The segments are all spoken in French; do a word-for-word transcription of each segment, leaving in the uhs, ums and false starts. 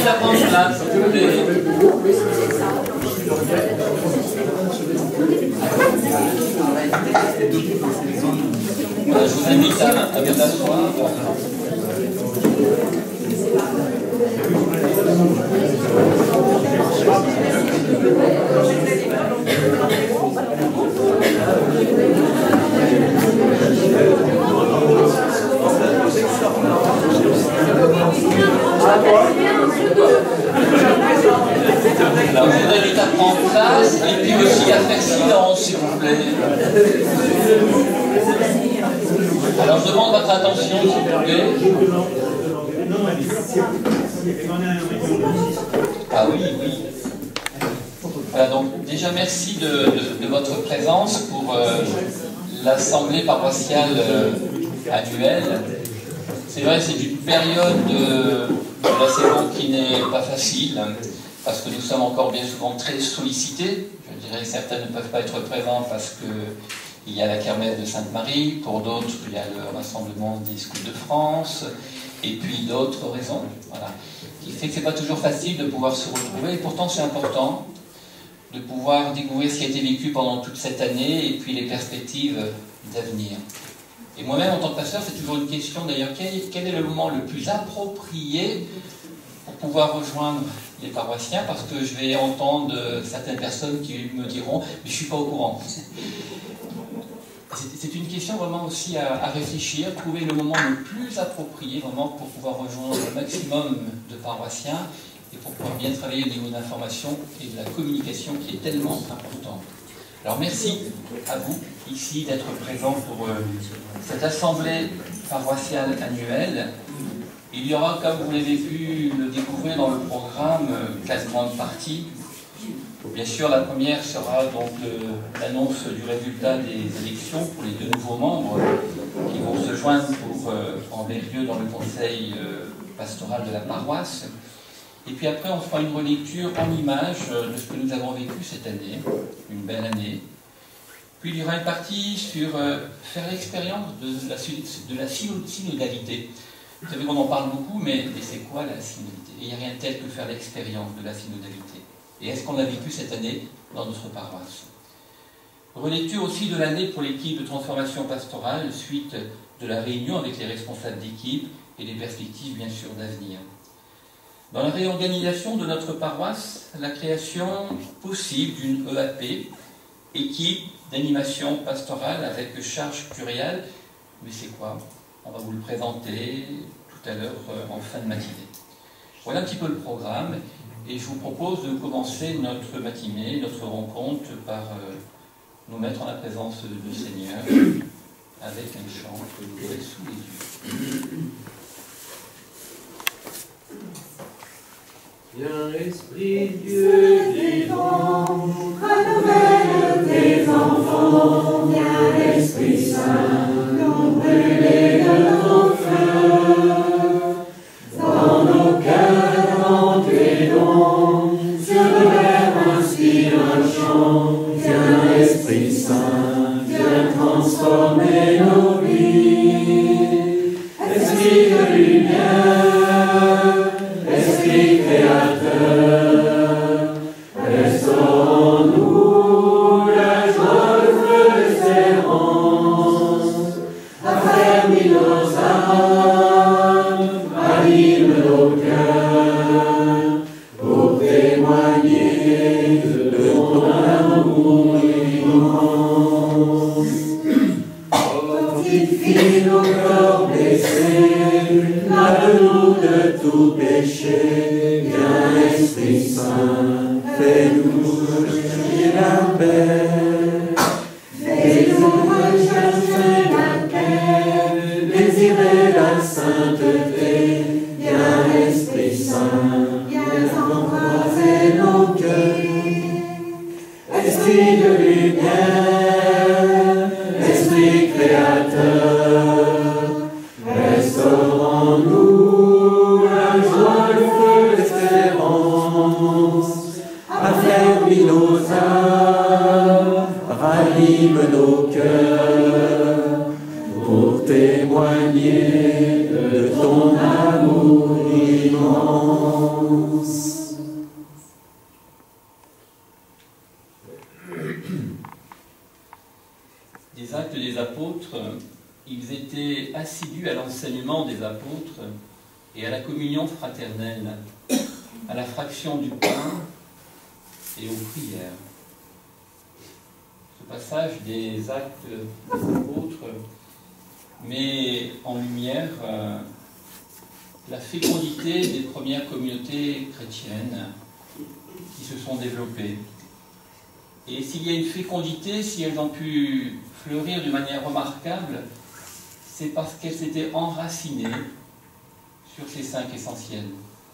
invite à prendre place, s'il vous plaît. Voilà, je vous invite à, à bien asseoir. Alors, je vous invite à prendre place et puis aussi à faire silence, s'il vous plaît. Alors, je demande votre attention, s'il vous plaît. Ah oui, oui. Voilà, donc déjà merci de, de, de votre présence pour euh, l'assemblée paroissiale euh, annuelle. C'est vrai, c'est une période de, de la saison qui n'est pas facile, parce que nous sommes encore bien souvent très sollicités. Je dirais que certains ne peuvent pas être présents parce qu'il y a la kermesse de Sainte-Marie, pour d'autres il y a le rassemblement des scouts de France, et puis d'autres raisons. Voilà. Ce qui fait que ce n'est pas toujours facile de pouvoir se retrouver, et pourtant c'est important de pouvoir découvrir ce qui a été vécu pendant toute cette année, et puis les perspectives d'avenir. Et moi-même, en tant que pasteur, c'est toujours une question d'ailleurs, quel, quel est le moment le plus approprié pour pouvoir rejoindre les paroissiens, parce que je vais entendre certaines personnes qui me diront « mais je ne suis pas au courant ». C'est une question vraiment aussi à, à réfléchir, trouver le moment le plus approprié vraiment pour pouvoir rejoindre le maximum de paroissiens et pour pouvoir bien travailler au niveau de l'information et de la communication qui est tellement importante. Alors merci à vous ici d'être présents pour euh, cette assemblée paroissiale annuelle. Il y aura, comme vous l'avez pu le découvrir dans le programme, euh, quasiment une partie. Bien sûr, la première sera donc euh, l'annonce du résultat des élections pour les deux nouveaux membres qui vont se joindre pour euh, en lieu dans le conseil euh, pastoral de la paroisse. Et puis après, on fera une relecture en images de ce que nous avons vécu cette année, une belle année. Puis il y aura une partie sur euh, faire l'expérience de la, de la synodalité. Vous savez qu'on en parle beaucoup, mais, mais c'est quoi la synodalité? Il n'y a rien de tel que faire l'expérience de la synodalité. Et est-ce qu'on l'a vécu cette année dans notre paroisse? Relecture aussi de l'année pour l'équipe de transformation pastorale, suite de la réunion avec les responsables d'équipe et les perspectives bien sûr d'avenir. Dans la réorganisation de notre paroisse, la création possible d'une E A P, équipe d'animation pastorale avec charge curiale. Mais c'est quoi? On va vous le présenter tout à l'heure en fin de matinée. Voilà un petit peu le programme. Et je vous propose de commencer notre matinée, notre rencontre, par euh, nous mettre en la présence du Seigneur avec un chant que vous aurez sous les yeux. Viens, Esprit Dieu vivant, renouvelle tes enfants, viens, Esprit Saint, nous brûler de ton feu, dans nos cœurs, dans tes dons, sur le verbe inspire un chant, viens, Esprit Saint, viens transformer nos vies, Esprit de lumière, Esprit créateur, restaure en nous la joie, le feu d'espérance, affermis nos âmes, anime nos cœurs, pour témoigner de ton amour immense. Fortifie nos corps blessés, lave-nous de tout péché, viens Esprit Saint, fais-nous chercher la paix, fais-nous rechercher la paix, désirer la sainteté, viens Esprit Saint, viens embraser nos cœurs, Esprit de lumière, Esprit créateur, restaure en nous la joie, le feu, l'espérance, affermis nos âmes, ranime nos cœurs, pour témoigner de ton amour immense. apôtres, ils étaient assidus à l'enseignement des apôtres et à la communion fraternelle, à la fraction du pain et aux prières. Ce passage des actes des apôtres met en lumière euh, la fécondité des premières communautés chrétiennes qui se sont développées. Et s'il y a une fécondité, si elles ont pu fleurir d'une manière remarquable, c'est parce qu'elles s'étaient enracinées sur ces cinq essentiels.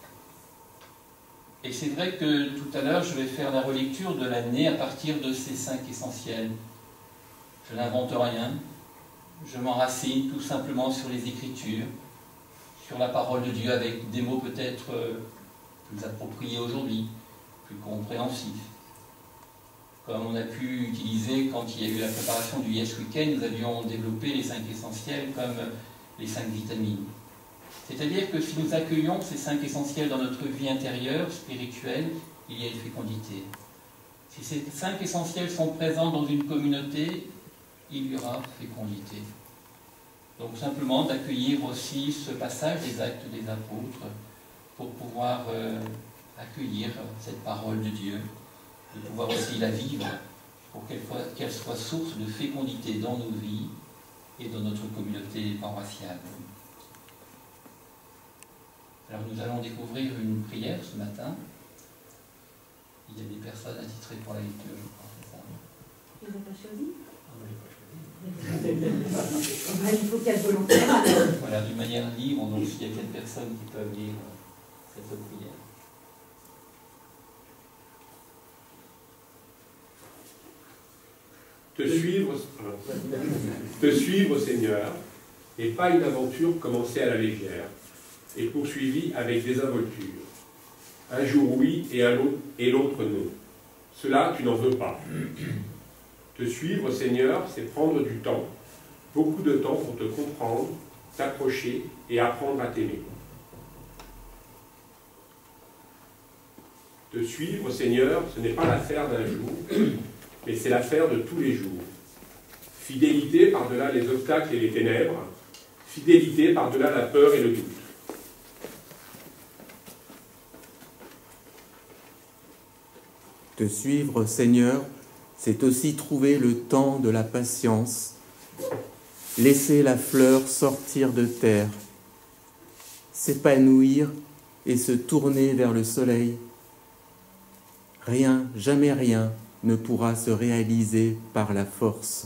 Et c'est vrai que tout à l'heure, je vais faire la relecture de l'année à partir de ces cinq essentiels. Je n'invente rien, je m'enracine tout simplement sur les Écritures, sur la parole de Dieu avec des mots peut-être plus appropriés aujourd'hui, plus compréhensifs. Comme on a pu utiliser quand il y a eu la préparation du Yes Weekend, nous avions développé les cinq essentiels comme les cinq vitamines. C'est-à-dire que si nous accueillons ces cinq essentiels dans notre vie intérieure, spirituelle, il y a une fécondité. Si ces cinq essentiels sont présents dans une communauté, il y aura fécondité. Donc simplement d'accueillir aussi ce passage des actes des apôtres pour pouvoir euh, accueillir cette parole de Dieu, de pouvoir aussi la vivre pour qu'elle qu'elle soit source de fécondité dans nos vies et dans notre communauté paroissiale. Alors nous allons découvrir une prière ce matin. Il y a des personnes attitrées pour la lecture. Tu ne l'as pas choisi? Il faut qu'elle volontaire. Voilà, d'une manière libre, donc s'il y a quelques personnes qui peuvent lire cette prière. Te suivre, te suivre, Seigneur, n'est pas une aventure commencée à la légère et poursuivie avec désinvolture. Un jour oui et un autre et l'autre non. Cela, tu n'en veux pas. Te suivre, Seigneur, c'est prendre du temps, beaucoup de temps pour te comprendre, t'approcher et apprendre à t'aimer. Te suivre, Seigneur, ce n'est pas l'affaire d'un jour, mais c'est l'affaire de tous les jours. Fidélité par-delà les obstacles et les ténèbres, fidélité par-delà la peur et le doute. Te suivre, Seigneur, c'est aussi trouver le temps de la patience, laisser la fleur sortir de terre, s'épanouir et se tourner vers le soleil. Rien, jamais rien, ne pourra se réaliser par la force.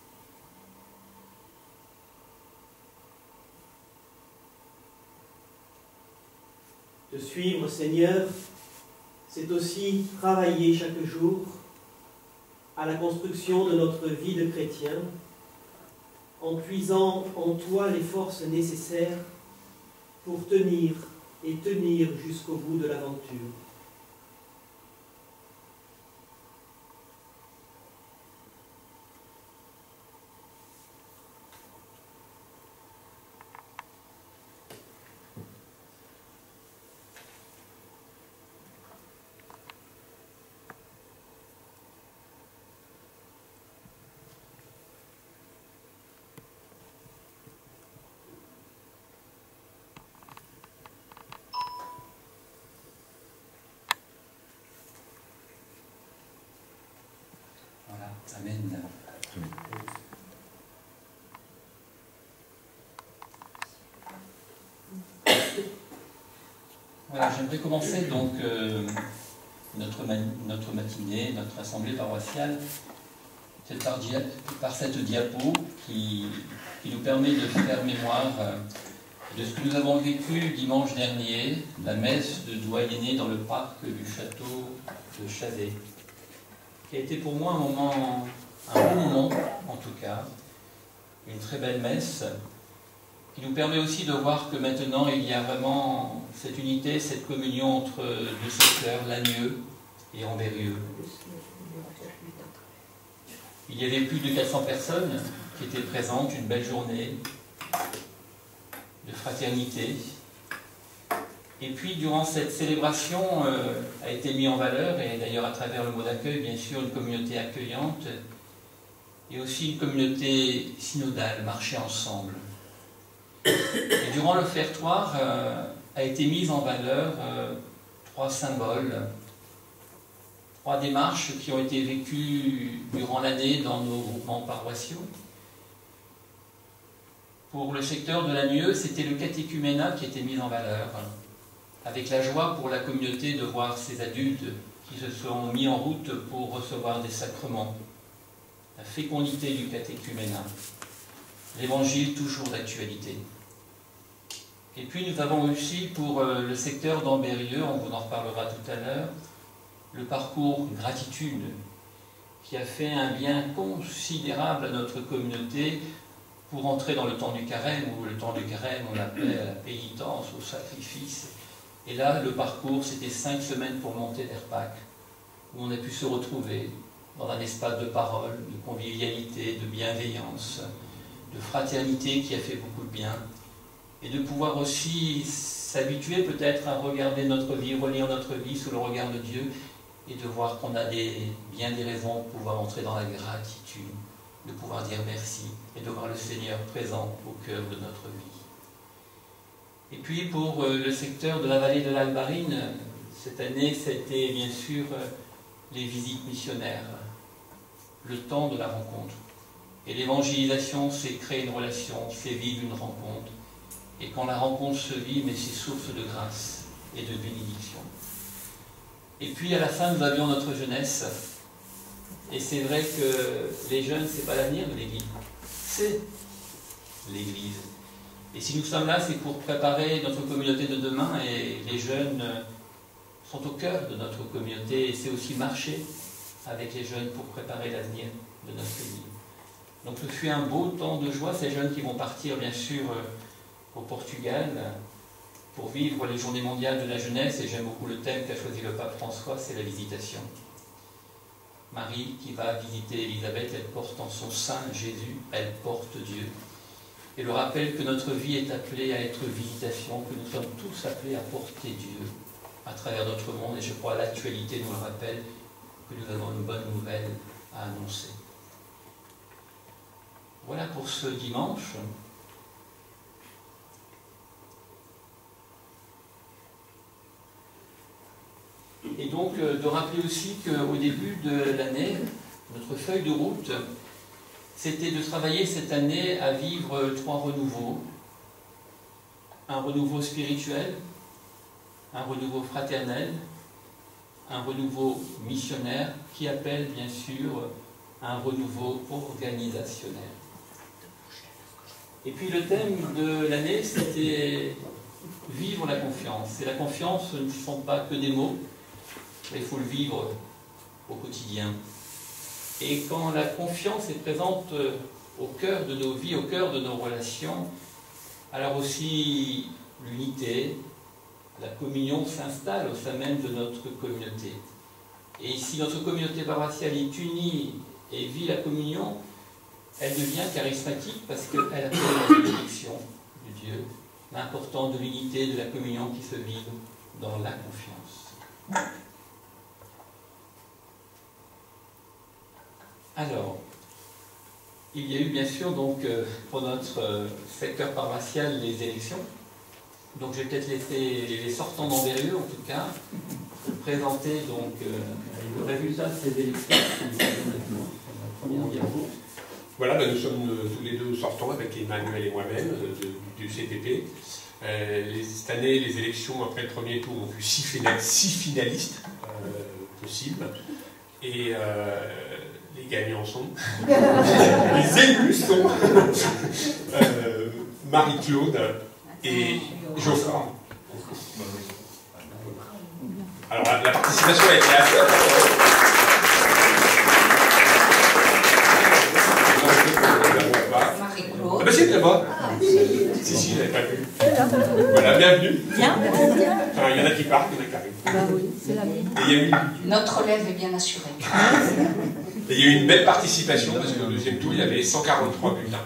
Te suivre, Seigneur, c'est aussi travailler chaque jour à la construction de notre vie de chrétien, en puisant en toi les forces nécessaires pour tenir et tenir jusqu'au bout de l'aventure. Amen. Voilà, j'aimerais commencer donc euh, notre, ma notre matinée, notre assemblée paroissiale, par, dia par cette diapo qui, qui nous permet de faire mémoire euh, de ce que nous avons vécu dimanche dernier, la messe de doyenné dans le parc du château de Chavez, qui a été pour moi un moment, un bon moment en tout cas, une très belle messe, qui nous permet aussi de voir que maintenant il y a vraiment cette unité, cette communion entre deux secteurs, Lagnieu et Ambérieu. Il y avait plus de quatre cents personnes qui étaient présentes, une belle journée de fraternité. Et puis, durant cette célébration, euh, a été mis en valeur, et d'ailleurs à travers le mot d'accueil, bien sûr, une communauté accueillante, et aussi une communauté synodale, marcher ensemble. Et durant l'offertoire euh, a été mise en valeur euh, trois symboles, trois démarches qui ont été vécues durant l'année dans nos groupements paroissiaux. Pour le secteur de l'Agneux, c'était le catéchuménat qui était mis en valeur, avec la joie pour la communauté de voir ces adultes qui se sont mis en route pour recevoir des sacrements. La fécondité du catéchuménat, l'évangile toujours d'actualité. Et puis nous avons aussi pour le secteur d'Ambérieux, on vous en reparlera tout à l'heure, le parcours gratitude qui a fait un bien considérable à notre communauté pour entrer dans le temps du carême, où le temps du carême on appelait à la pénitence, au sacrifice. Et là, le parcours, c'était cinq semaines pour monter vers Pâques, où on a pu se retrouver dans un espace de parole, de convivialité, de bienveillance, de fraternité qui a fait beaucoup de bien, et de pouvoir aussi s'habituer peut-être à regarder notre vie, relire notre vie sous le regard de Dieu, et de voir qu'on a des, bien des raisons de pouvoir entrer dans la gratitude, de pouvoir dire merci, et de voir le Seigneur présent au cœur de notre vie. Et puis pour le secteur de la vallée de l'Albarine, cette année, c'était bien sûr les visites missionnaires, le temps de la rencontre. Et l'évangélisation, c'est créer une relation, c'est vivre une rencontre. Et quand la rencontre se vit, mais c'est source de grâce et de bénédiction. Et puis à la fin, nous avions notre jeunesse. Et c'est vrai que les jeunes, ce n'est pas l'avenir de l'Église, c'est l'Église. Et si nous sommes là, c'est pour préparer notre communauté de demain, et les jeunes sont au cœur de notre communauté, et c'est aussi marcher avec les jeunes pour préparer l'avenir de notre Église. Donc ce fut un beau temps de joie, ces jeunes qui vont partir bien sûr au Portugal pour vivre les journées mondiales de la jeunesse, et j'aime beaucoup le thème qu'a choisi le pape François, c'est la visitation. Marie qui va visiter Élisabeth, elle porte en son sein Jésus, elle porte Dieu. Et le rappel que notre vie est appelée à être visitation, que nous sommes tous appelés à porter Dieu à travers notre monde, et je crois que l'actualité nous le rappelle, que nous avons une bonne nouvelle à annoncer. Voilà pour ce dimanche. Et donc euh, de rappeler aussi qu'au début de l'année, notre feuille de route, c'était de travailler cette année à vivre trois renouveaux. Un renouveau spirituel, un renouveau fraternel, un renouveau missionnaire qui appelle bien sûr un renouveau organisationnel. Et puis le thème de l'année, c'était vivre la confiance. Et la confiance, ce ne sont pas que des mots, mais il faut le vivre au quotidien. Et quand la confiance est présente au cœur de nos vies, au cœur de nos relations, alors aussi l'unité, la communion s'installe au sein même de notre communauté. Et si notre communauté paroissiale est unie et vit la communion, elle devient charismatique parce qu'elle appelle la bénédiction de Dieu, l'important de l'unité, de la communion qui se vit dans la confiance. Alors, il y a eu bien sûr donc pour notre secteur paroissial les élections. Donc je vais peut-être laisser les sortants d'Ambérieux en tout cas présenter donc euh, le résultat de ces élections. Voilà, ben nous sommes euh, tous les deux sortants avec Emmanuel et moi-même euh, du C P P. Euh, les, cette année, les élections après le premier tour ont vu six, finalistes, six finalistes euh, possibles. Et euh, les gagnants sont, les élus sont euh, Marie-Claude et Geoffroy. Alors la, la participation a été assez importante. Marie-Claude. Ah bah si, là-bas. Si, si, je n'avais pas vu. Voilà, bienvenue. Bien. Enfin, il y en a qui partent, il y en a qui arrivent. Bah oui, c'est la même. Et il y a eu, Notre relève est bien assurée. et il y a eu une belle participation, parce qu'au deuxième tour, il y avait cent quarante-trois bulletins.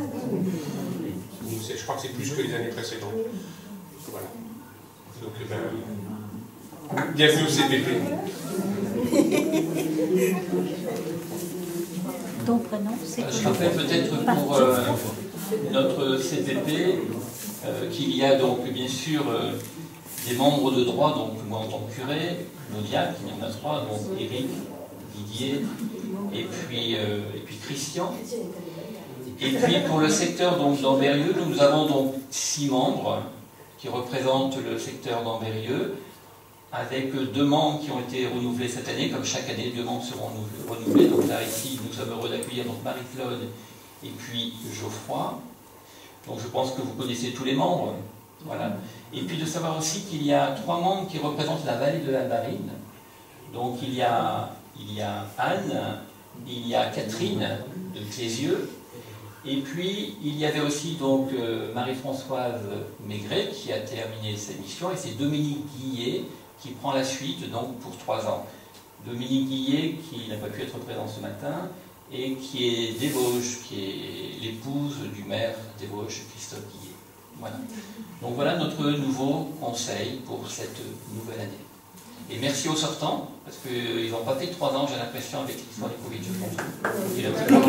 Donc, je crois que c'est plus que les années précédentes. Voilà. Donc, ben, bienvenue au C P P. ton prénom, c'est Je rappelle peut-être pour euh, notre C P P euh, qu'il y a donc bien sûr euh, des membres de droit, donc moi en tant que curé, nos diacres, il y en a trois, donc Éric, Didier et puis, euh, et puis Christian. Et puis pour le secteur d'Ambérieux, nous avons donc six membres qui représentent le secteur d'Ambérieux, avec deux membres qui ont été renouvelés cette année, comme chaque année, deux membres seront renouvelés. Donc là, ici, nous sommes heureux d'accueillir Marie-Claude et puis Geoffroy. Donc je pense que vous connaissez tous les membres. Voilà. Et puis de savoir aussi qu'il y a trois membres qui représentent la vallée de la Barine. Donc il y a, il y a Anne, il y a Catherine de Clézieux, et puis il y avait aussi donc euh, Marie-Françoise Maigret qui a terminé sa mission, et c'est Dominique Guillet qui prend la suite donc pour trois ans. Dominique Guillet qui n'a pas pu être présent ce matin et qui est des Vosges, qui est l'épouse du maire des Vosges, Christophe Guillet. Voilà. Donc voilà notre nouveau conseil pour cette nouvelle année. Et merci aux sortants, parce qu'ils n'ont pas fait trois ans, j'ai l'impression, avec l'histoire du Covid, je pense. Et là,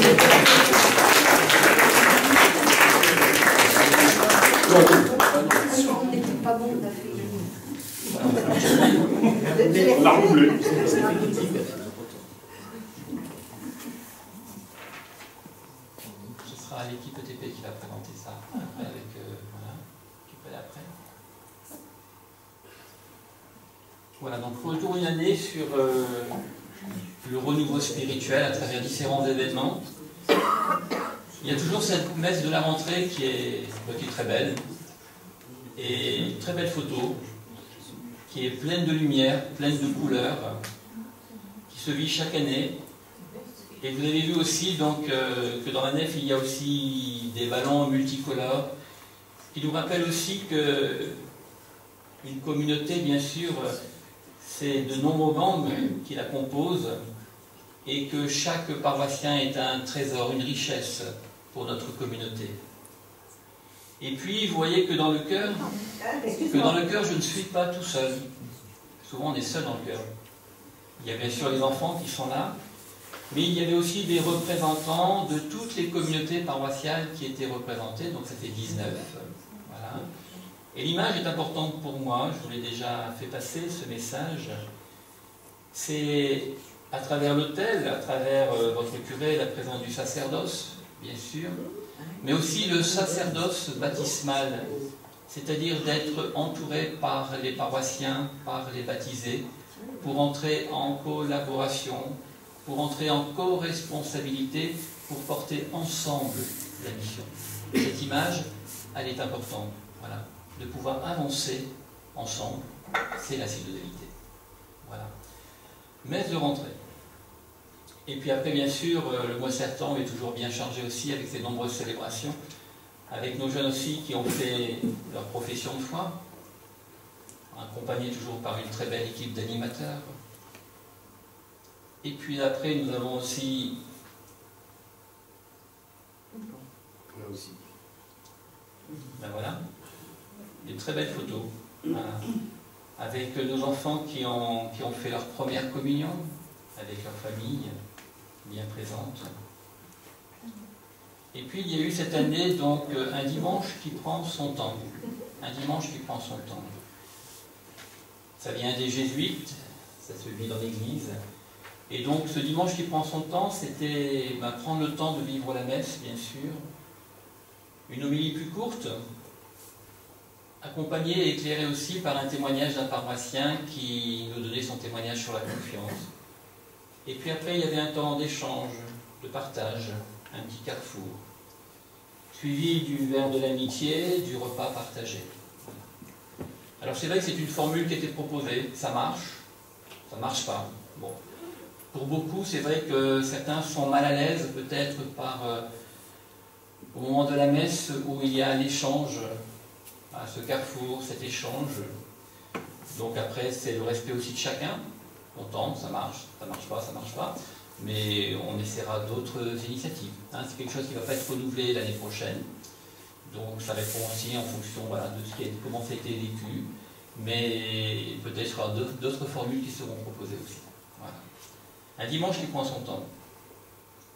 On n'était pas bon, on a fait. On a roulé. Ce sera l'équipe E T P qui va présenter ça après, avec euh, voilà, qui peut aller après. Voilà, donc retour une année sur euh, le renouveau spirituel à travers différents événements. Il y a toujours cette messe de la rentrée qui est, qui est très belle, et une très belle photo, qui est pleine de lumière, pleine de couleurs, qui se vit chaque année. Et vous avez vu aussi donc, euh, que dans la nef, il y a aussi des ballons multicolores, qui nous rappellent aussi que une communauté, bien sûr, c'est de nombreux membres qui la composent, et que chaque paroissien est un trésor, une richesse pour notre communauté. Et puis, vous voyez que dans le cœur, que dans le cœur, je ne suis pas tout seul. Souvent, on est seul dans le cœur. Il y a bien sûr les enfants qui sont là, mais il y avait aussi des représentants de toutes les communautés paroissiales qui étaient représentées, donc ça fait dix-neuf. Voilà. Et l'image est importante pour moi, je vous l'ai déjà fait passer, ce message. C'est à travers l'autel, à travers euh, votre curé, la présence du sacerdoce, bien sûr, mais aussi le sacerdoce baptismal, c'est-à-dire d'être entouré par les paroissiens, par les baptisés, pour entrer en collaboration, pour entrer en co-responsabilité, pour porter ensemble la mission. Cette image, elle est importante, voilà, de pouvoir avancer ensemble, c'est la synodalité. Voilà. Messe de rentrée. Et puis après, bien sûr, le mois de septembre est toujours bien chargé aussi avec ces nombreuses célébrations, avec nos jeunes aussi qui ont fait leur profession de foi, accompagnés toujours par une très belle équipe d'animateurs. Et puis après, nous avons aussi... Là aussi. Ben voilà, des très belles photos, voilà, avec nos enfants qui ont, qui ont fait leur première communion, avec leur famille bien présente. Et puis il y a eu cette année donc un dimanche qui prend son temps. Un dimanche qui prend son temps. Ça vient des jésuites, ça se vit dans l'église. Et donc ce dimanche qui prend son temps, c'était ben, prendre le temps de vivre la messe, bien sûr. Une homélie plus courte, accompagnée et éclairée aussi par un témoignage d'un paroissien qui nous donnait son témoignage sur la confiance. Et puis après, il y avait un temps d'échange, de partage, un petit carrefour, suivi du verre de l'amitié, du repas partagé. Alors c'est vrai que c'est une formule qui était proposée, ça marche, ça marche pas. Bon. Pour beaucoup, c'est vrai que certains sont mal à l'aise, peut-être par euh, au moment de la messe où il y a l'échange, à ce carrefour, cet échange. Donc après, c'est le respect aussi de chacun. On tente, ça marche, ça marche pas, ça marche pas, mais on essaiera d'autres initiatives. Hein, c'est quelque chose qui ne va pas être renouvelé l'année prochaine, donc ça répond aussi en fonction voilà, de ce qui a, comment ça a été vécu, mais peut-être qu'il y aura d'autres formules qui seront proposées aussi. Voilà. Un dimanche qui prend son temps.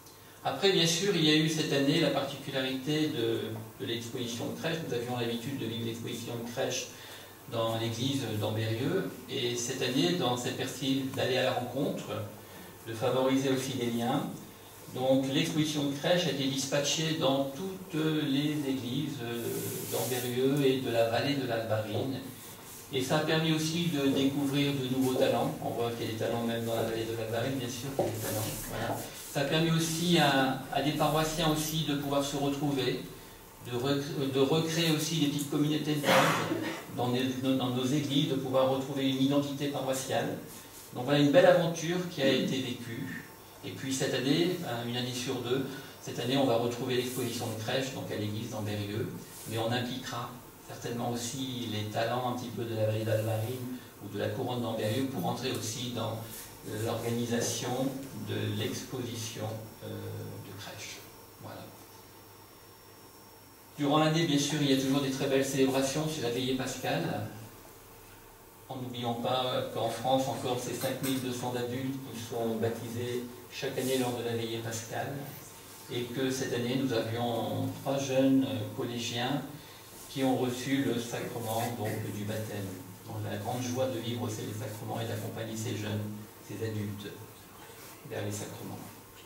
Après, bien sûr, il y a eu cette année la particularité de, de l'exposition de crèche. Nous avions l'habitude de vivre l'exposition de crèche dans l'église d'Ambérieu, et cette année, dans cette perspective d'aller à la rencontre, de favoriser aussi des liens, donc l'exposition de crèche a été dispatchée dans toutes les églises d'Ambérieu et de la vallée de l'Albarine. Et ça a permis aussi de découvrir de nouveaux talents. On voit qu'il y a des talents même dans la vallée de l'Albarine, bien sûr qu'il y a des talents. Voilà. Ça a permis aussi à, à des paroissiens aussi de pouvoir se retrouver, de, rec de recréer aussi des petites communautés de dans, dans nos églises, de pouvoir retrouver une identité paroissiale. Donc voilà une belle aventure qui a été vécue. Et puis cette année, une année sur deux, cette année on va retrouver l'exposition de crèche donc à l'église d'Ambérieu, mais on impliquera certainement aussi les talents un petit peu de la vallée d'Albarine ou de la couronne d'Ambérieu pour entrer aussi dans l'organisation de l'exposition euh, de crèche. Voilà. Durant l'année, bien sûr, il y a toujours des très belles célébrations sur la veillée pascale. En n'oubliant pas qu'en France, encore, c'est cinq mille deux cents adultes qui sont baptisés chaque année lors de la veillée pascale. Et que cette année, nous avions trois jeunes collégiens qui ont reçu le sacrement donc, du baptême. Donc, la grande joie de vivre aussi les sacrements et d'accompagner ces jeunes, ces adultes, vers les sacrements.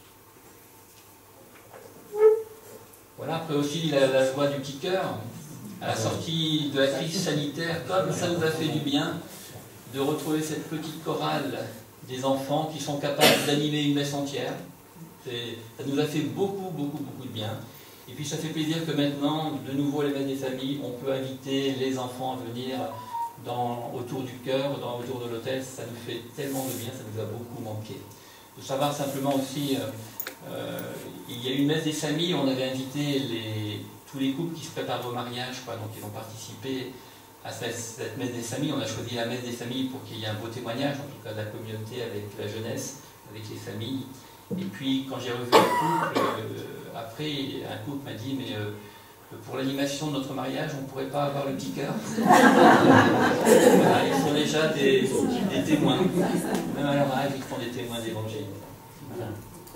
Voilà, après aussi la, la joie du petit cœur. À la sortie de la crise sanitaire, comme ça nous a fait du bien de retrouver cette petite chorale des enfants qui sont capables d'animer une messe entière. Ça nous a fait beaucoup, beaucoup, beaucoup de bien. Et puis ça fait plaisir que maintenant, de nouveau, les messes des familles, on peut inviter les enfants à venir dans, autour du cœur, dans, autour de l'autel. Ça nous fait tellement de bien, ça nous a beaucoup manqué. Il faut savoir simplement aussi, euh, euh, il y a eu une messe des familles, on avait invité les, tous les couples qui se préparent au mariage, quoi, donc ils ont participé à cette, cette messe des familles. On a choisi la messe des familles pour qu'il y ait un beau témoignage, en tout cas de la communauté avec la jeunesse, avec les familles. Et puis quand j'ai revu le couple, euh, après un couple m'a dit mais euh, pour l'animation de notre mariage, on ne pourrait pas avoir le petit cœur. Voilà, ils sont déjà des, des témoins. Même à leur âge, ils font des témoins d'évangile. Voilà.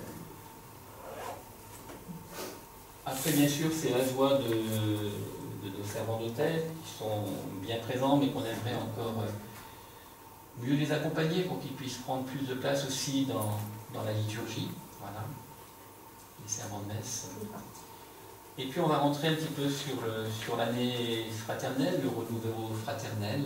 Après, bien sûr, c'est la joie de, de nos servants d'hôtel qui sont bien présents, mais qu'on aimerait encore mieux les accompagner pour qu'ils puissent prendre plus de place aussi dans, dans la liturgie. Voilà, les servants de messe. Et puis on va rentrer un petit peu sur, le, sur l'année fraternelle, le renouveau fraternel.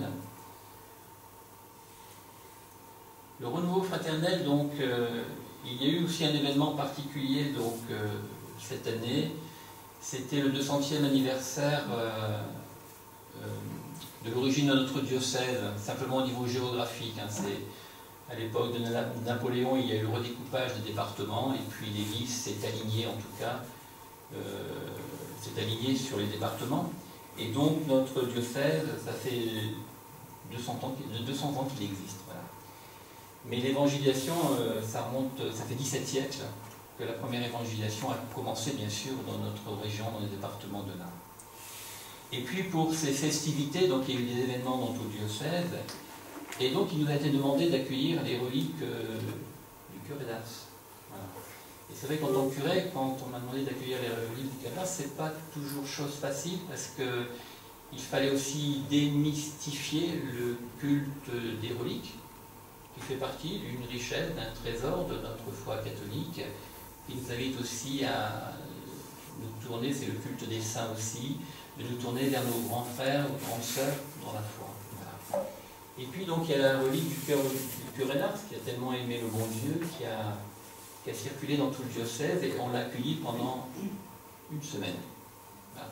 Le renouveau fraternel, donc, euh, il y a eu aussi un événement particulier donc, euh, cette année. C'était le deux centième anniversaire euh, euh, de l'origine de notre diocèse, simplement au niveau géographique. Hein, c'est, à l'époque de Napoléon, il y a eu le redécoupage des départements, et puis l'Église s'est alignée en tout cas. Euh, s'est aligné sur les départements, et donc notre diocèse, ça fait deux cents ans qu'il existe. Voilà. Mais l'évangélisation, euh, ça remonte, ça fait dix-sept siècles que la première évangélisation a commencé bien sûr dans notre région, dans les départements de l'Ain. Et puis pour ces festivités, donc il y a eu des événements dans tout le diocèse, et donc il nous a été demandé d'accueillir les reliques euh, du curé d'Ars. Voilà. Et c'est vrai qu'en tant que curé, quand on m'a demandé d'accueillir les reliques du curé d'Ars, c'est pas toujours chose facile parce que il fallait aussi démystifier le culte des reliques, qui fait partie d'une richesse, d'un trésor de notre foi catholique, qui nous invite aussi à nous tourner, c'est le culte des saints aussi, de nous tourner vers nos grands frères, nos grandes sœurs dans la foi. Voilà. Et puis donc il y a la relique du, cœur, du curé d'Ars qui a tellement aimé le bon Dieu, qui a qui a circulé dans tout le diocèse, et on l'a accueilli pendant une semaine. Voilà.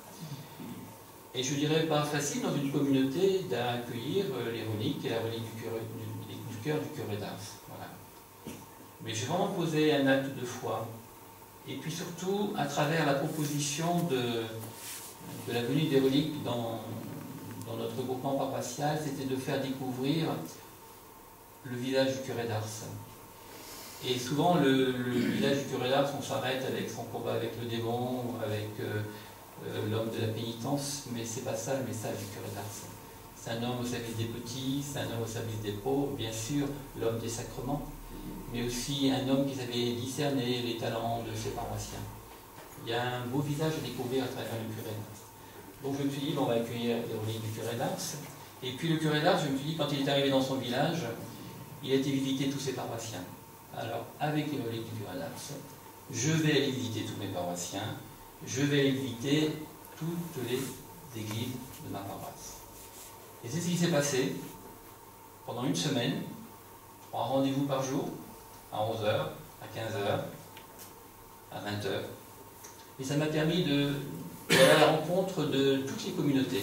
Et je dirais pas facile dans une communauté d'accueillir les reliques et la relique du cœur du, du, cœur du curé d'Ars. Voilà. Mais j'ai vraiment posé un acte de foi, et puis surtout à travers la proposition de, de la venue des reliques dans, dans notre groupement paroissial, c'était de faire découvrir le village du curé d'Ars. Et souvent, le, le village du curé d'Ars, on s'arrête avec son combat avec le démon, avec euh, euh, l'homme de la pénitence, mais c'est pas ça le message du curé d'Ars. C'est un homme au service des petits, c'est un homme au service des pauvres, bien sûr, l'homme des sacrements, mais aussi un homme qui savait discerner les talents de ses paroissiens. Il y a un beau visage à découvrir à travers le curé d'Ars. Donc je me suis dit, bon, on va accueillir les reliques du curé d'Ars. Et puis le curé d'Ars, je me suis dit, quand il est arrivé dans son village, il a été visiter tous ses paroissiens. Alors, avec les reliques du curé d'Ars, je vais aller visiter tous mes paroissiens, je vais aller visiter toutes les églises de ma paroisse. Et c'est ce qui s'est passé pendant une semaine, trois rendez-vous par jour, à onze heures, à quinze heures, à vingt heures. Et ça m'a permis de d'aller à la rencontre de toutes les communautés.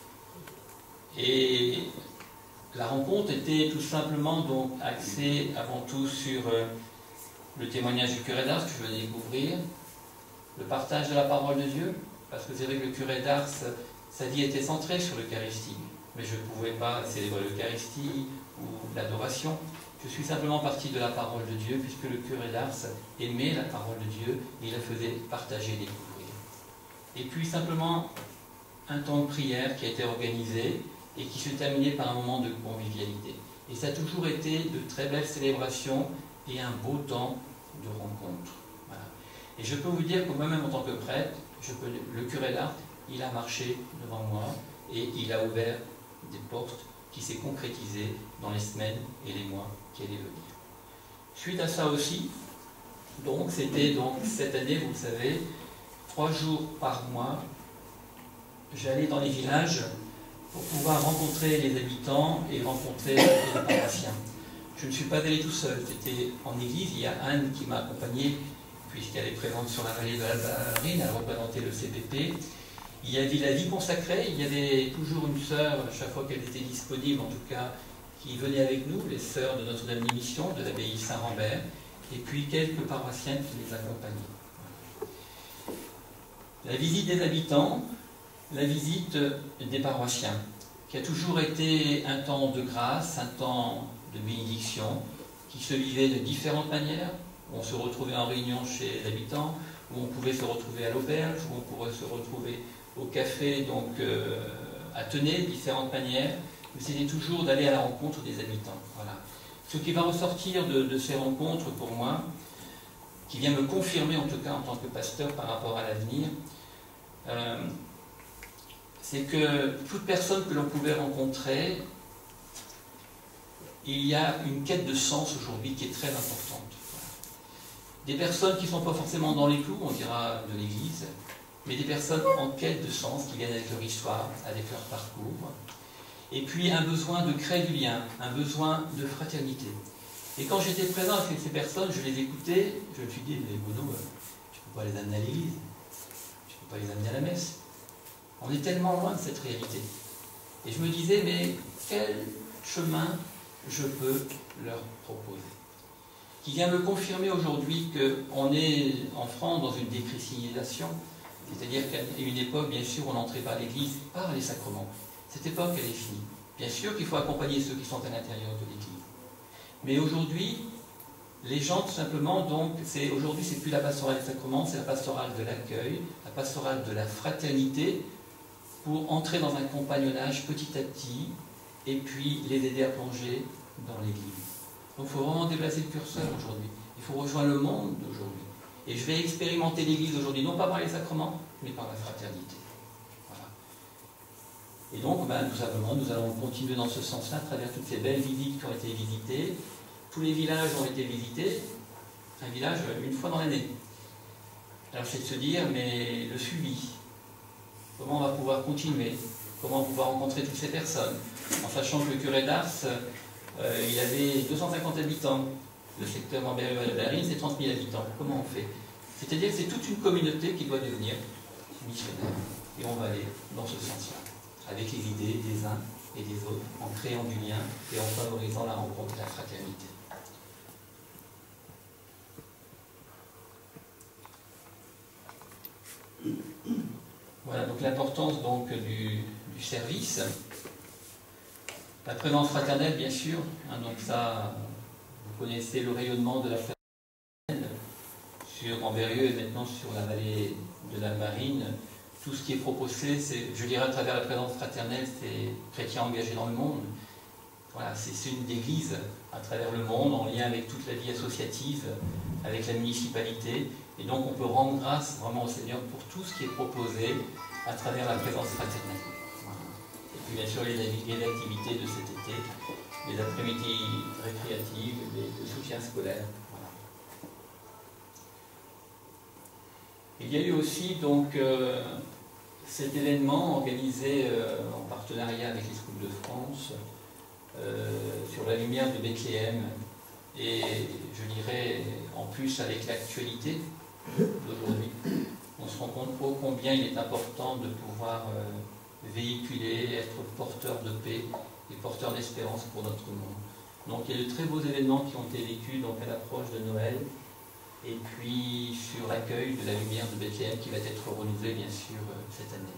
Et la rencontre était tout simplement donc axée avant tout sur euh, le témoignage du curé d'Ars que je venais découvrir, le partage de la parole de Dieu, parce que c'est vrai que le curé d'Ars, sa vie était centrée sur l'Eucharistie, mais je ne pouvais pas célébrer l'Eucharistie ou l'adoration. Je suis simplement parti de la parole de Dieu, puisque le curé d'Ars aimait la parole de Dieu et il la faisait partager, découvrir. Et puis simplement un temps de prière qui a été organisé et qui se terminait par un moment de convivialité. Et ça a toujours été de très belles célébrations et un beau temps de rencontre. Voilà. Et je peux vous dire que moi-même en tant que prêtre, je peux, le curé d'Ars, il a marché devant moi et il a ouvert des portes qui s'est concrétisées dans les semaines et les mois qui allaient venir. Suite à ça aussi, donc c'était donc cette année, vous le savez, trois jours par mois, j'allais dans les villages pour pouvoir rencontrer les habitants et rencontrer les paroissiens. Je ne suis pas allé tout seul, j'étais en église, il y a Anne qui m'a accompagné, puisqu'elle est présente sur la vallée de la Marine, elle représentait le C P P. Il y avait la vie consacrée, il y avait toujours une sœur, chaque fois qu'elle était disponible en tout cas, qui venait avec nous, les sœurs de Notre-Dame des Missions, de l'abbaye Saint-Rambert, et puis quelques paroissiens qui les accompagnaient. La visite des habitants, la visite des paroissiens, qui a toujours été un temps de grâce, un temps de bénédiction, qui se vivait de différentes manières. On se retrouvait en réunion chez les habitants, où on pouvait se retrouver à l'auberge, où on pourrait se retrouver au café, donc euh, à Tenay, différentes manières. Mais c'était toujours d'aller à la rencontre des habitants. Voilà. Ce qui va ressortir de, de ces rencontres pour moi, qui vient me confirmer en tout cas en tant que pasteur par rapport à l'avenir, euh, c'est que toute personne que l'on pouvait rencontrer, il y a une quête de sens aujourd'hui qui est très importante. Des personnes qui ne sont pas forcément dans les clous, on dira, de l'Église, mais des personnes en quête de sens, qui viennent avec leur histoire, avec leur parcours. Et puis un besoin de créer du lien, un besoin de fraternité. Et quand j'étais présent avec ces personnes, je les écoutais, je me suis dit, mais Bono, tu ne peux pas les amener à l'Église, tu ne peux pas les amener à la messe. On est tellement loin de cette réalité. Et je me disais, mais quel chemin je peux leur proposer? Qui vient me confirmer aujourd'hui qu'on est en France dans une déchristianisation, c'est-à-dire qu'à une époque, bien sûr, on n'entrait pas à l'Église par les sacrements. Cette époque, elle est finie. Bien sûr qu'il faut accompagner ceux qui sont à l'intérieur de l'Église. Mais aujourd'hui, les gens, tout simplement, donc, c'est, aujourd'hui, c'est plus la pastorale des sacrements, c'est la pastorale de l'accueil, la pastorale de la fraternité, pour entrer dans un compagnonnage petit à petit, et puis les aider à plonger dans l'Église. Donc il faut vraiment déplacer le curseur aujourd'hui. Il faut rejoindre le monde d'aujourd'hui. Et je vais expérimenter l'Église aujourd'hui, non pas par les sacrements, mais par la fraternité. Voilà. Et donc, ben, tout simplement, nous allons continuer dans ce sens-là, à travers toutes ces belles visites qui ont été visitées. Tous les villages ont été visités, un village une fois dans l'année. Alors c'est de se dire, mais le suivi, comment on va pouvoir continuer, comment pouvoir rencontrer toutes ces personnes, en sachant que le curé d'Ars, euh, il avait deux cent cinquante habitants, le secteur Montbéliard-Valdarine, c'est trente mille habitants. Comment on fait? C'est-à-dire que c'est toute une communauté qui doit devenir missionnaire. Et on va aller dans ce sens-là, avec les idées des uns et des autres, en créant du lien et en favorisant la rencontre et la fraternité. Voilà donc l'importance donc du, du service. La présence fraternelle, bien sûr, hein, donc ça, vous connaissez le rayonnement de la fraternelle sur Ambérieu et maintenant sur la vallée de la Marine. Tout ce qui est proposé, c'est, je dirais à travers la présence fraternelle, c'est chrétiens engagés dans le monde. Voilà, c'est une église à travers le monde, en lien avec toute la vie associative, avec la municipalité. Et donc on peut rendre grâce vraiment au Seigneur pour tout ce qui est proposé à travers la présence fraternelle. Voilà. Et puis bien sûr les, les activités de cet été, les après-midi récréatives, le soutien scolaire. Voilà. Il y a eu aussi donc euh, cet événement organisé euh, en partenariat avec les Scouts de France euh, sur la lumière de Bethléem. Et je dirais, en plus avec l'actualité d'aujourd'hui, on se rend compte ô combien il est important de pouvoir euh, véhiculer, être porteur de paix et porteur d'espérance pour notre monde. Donc il y a de très beaux événements qui ont été vécus donc, à l'approche de Noël, et puis sur l'accueil de la lumière de Bethléem qui va être renouvelée bien sûr euh, cette année.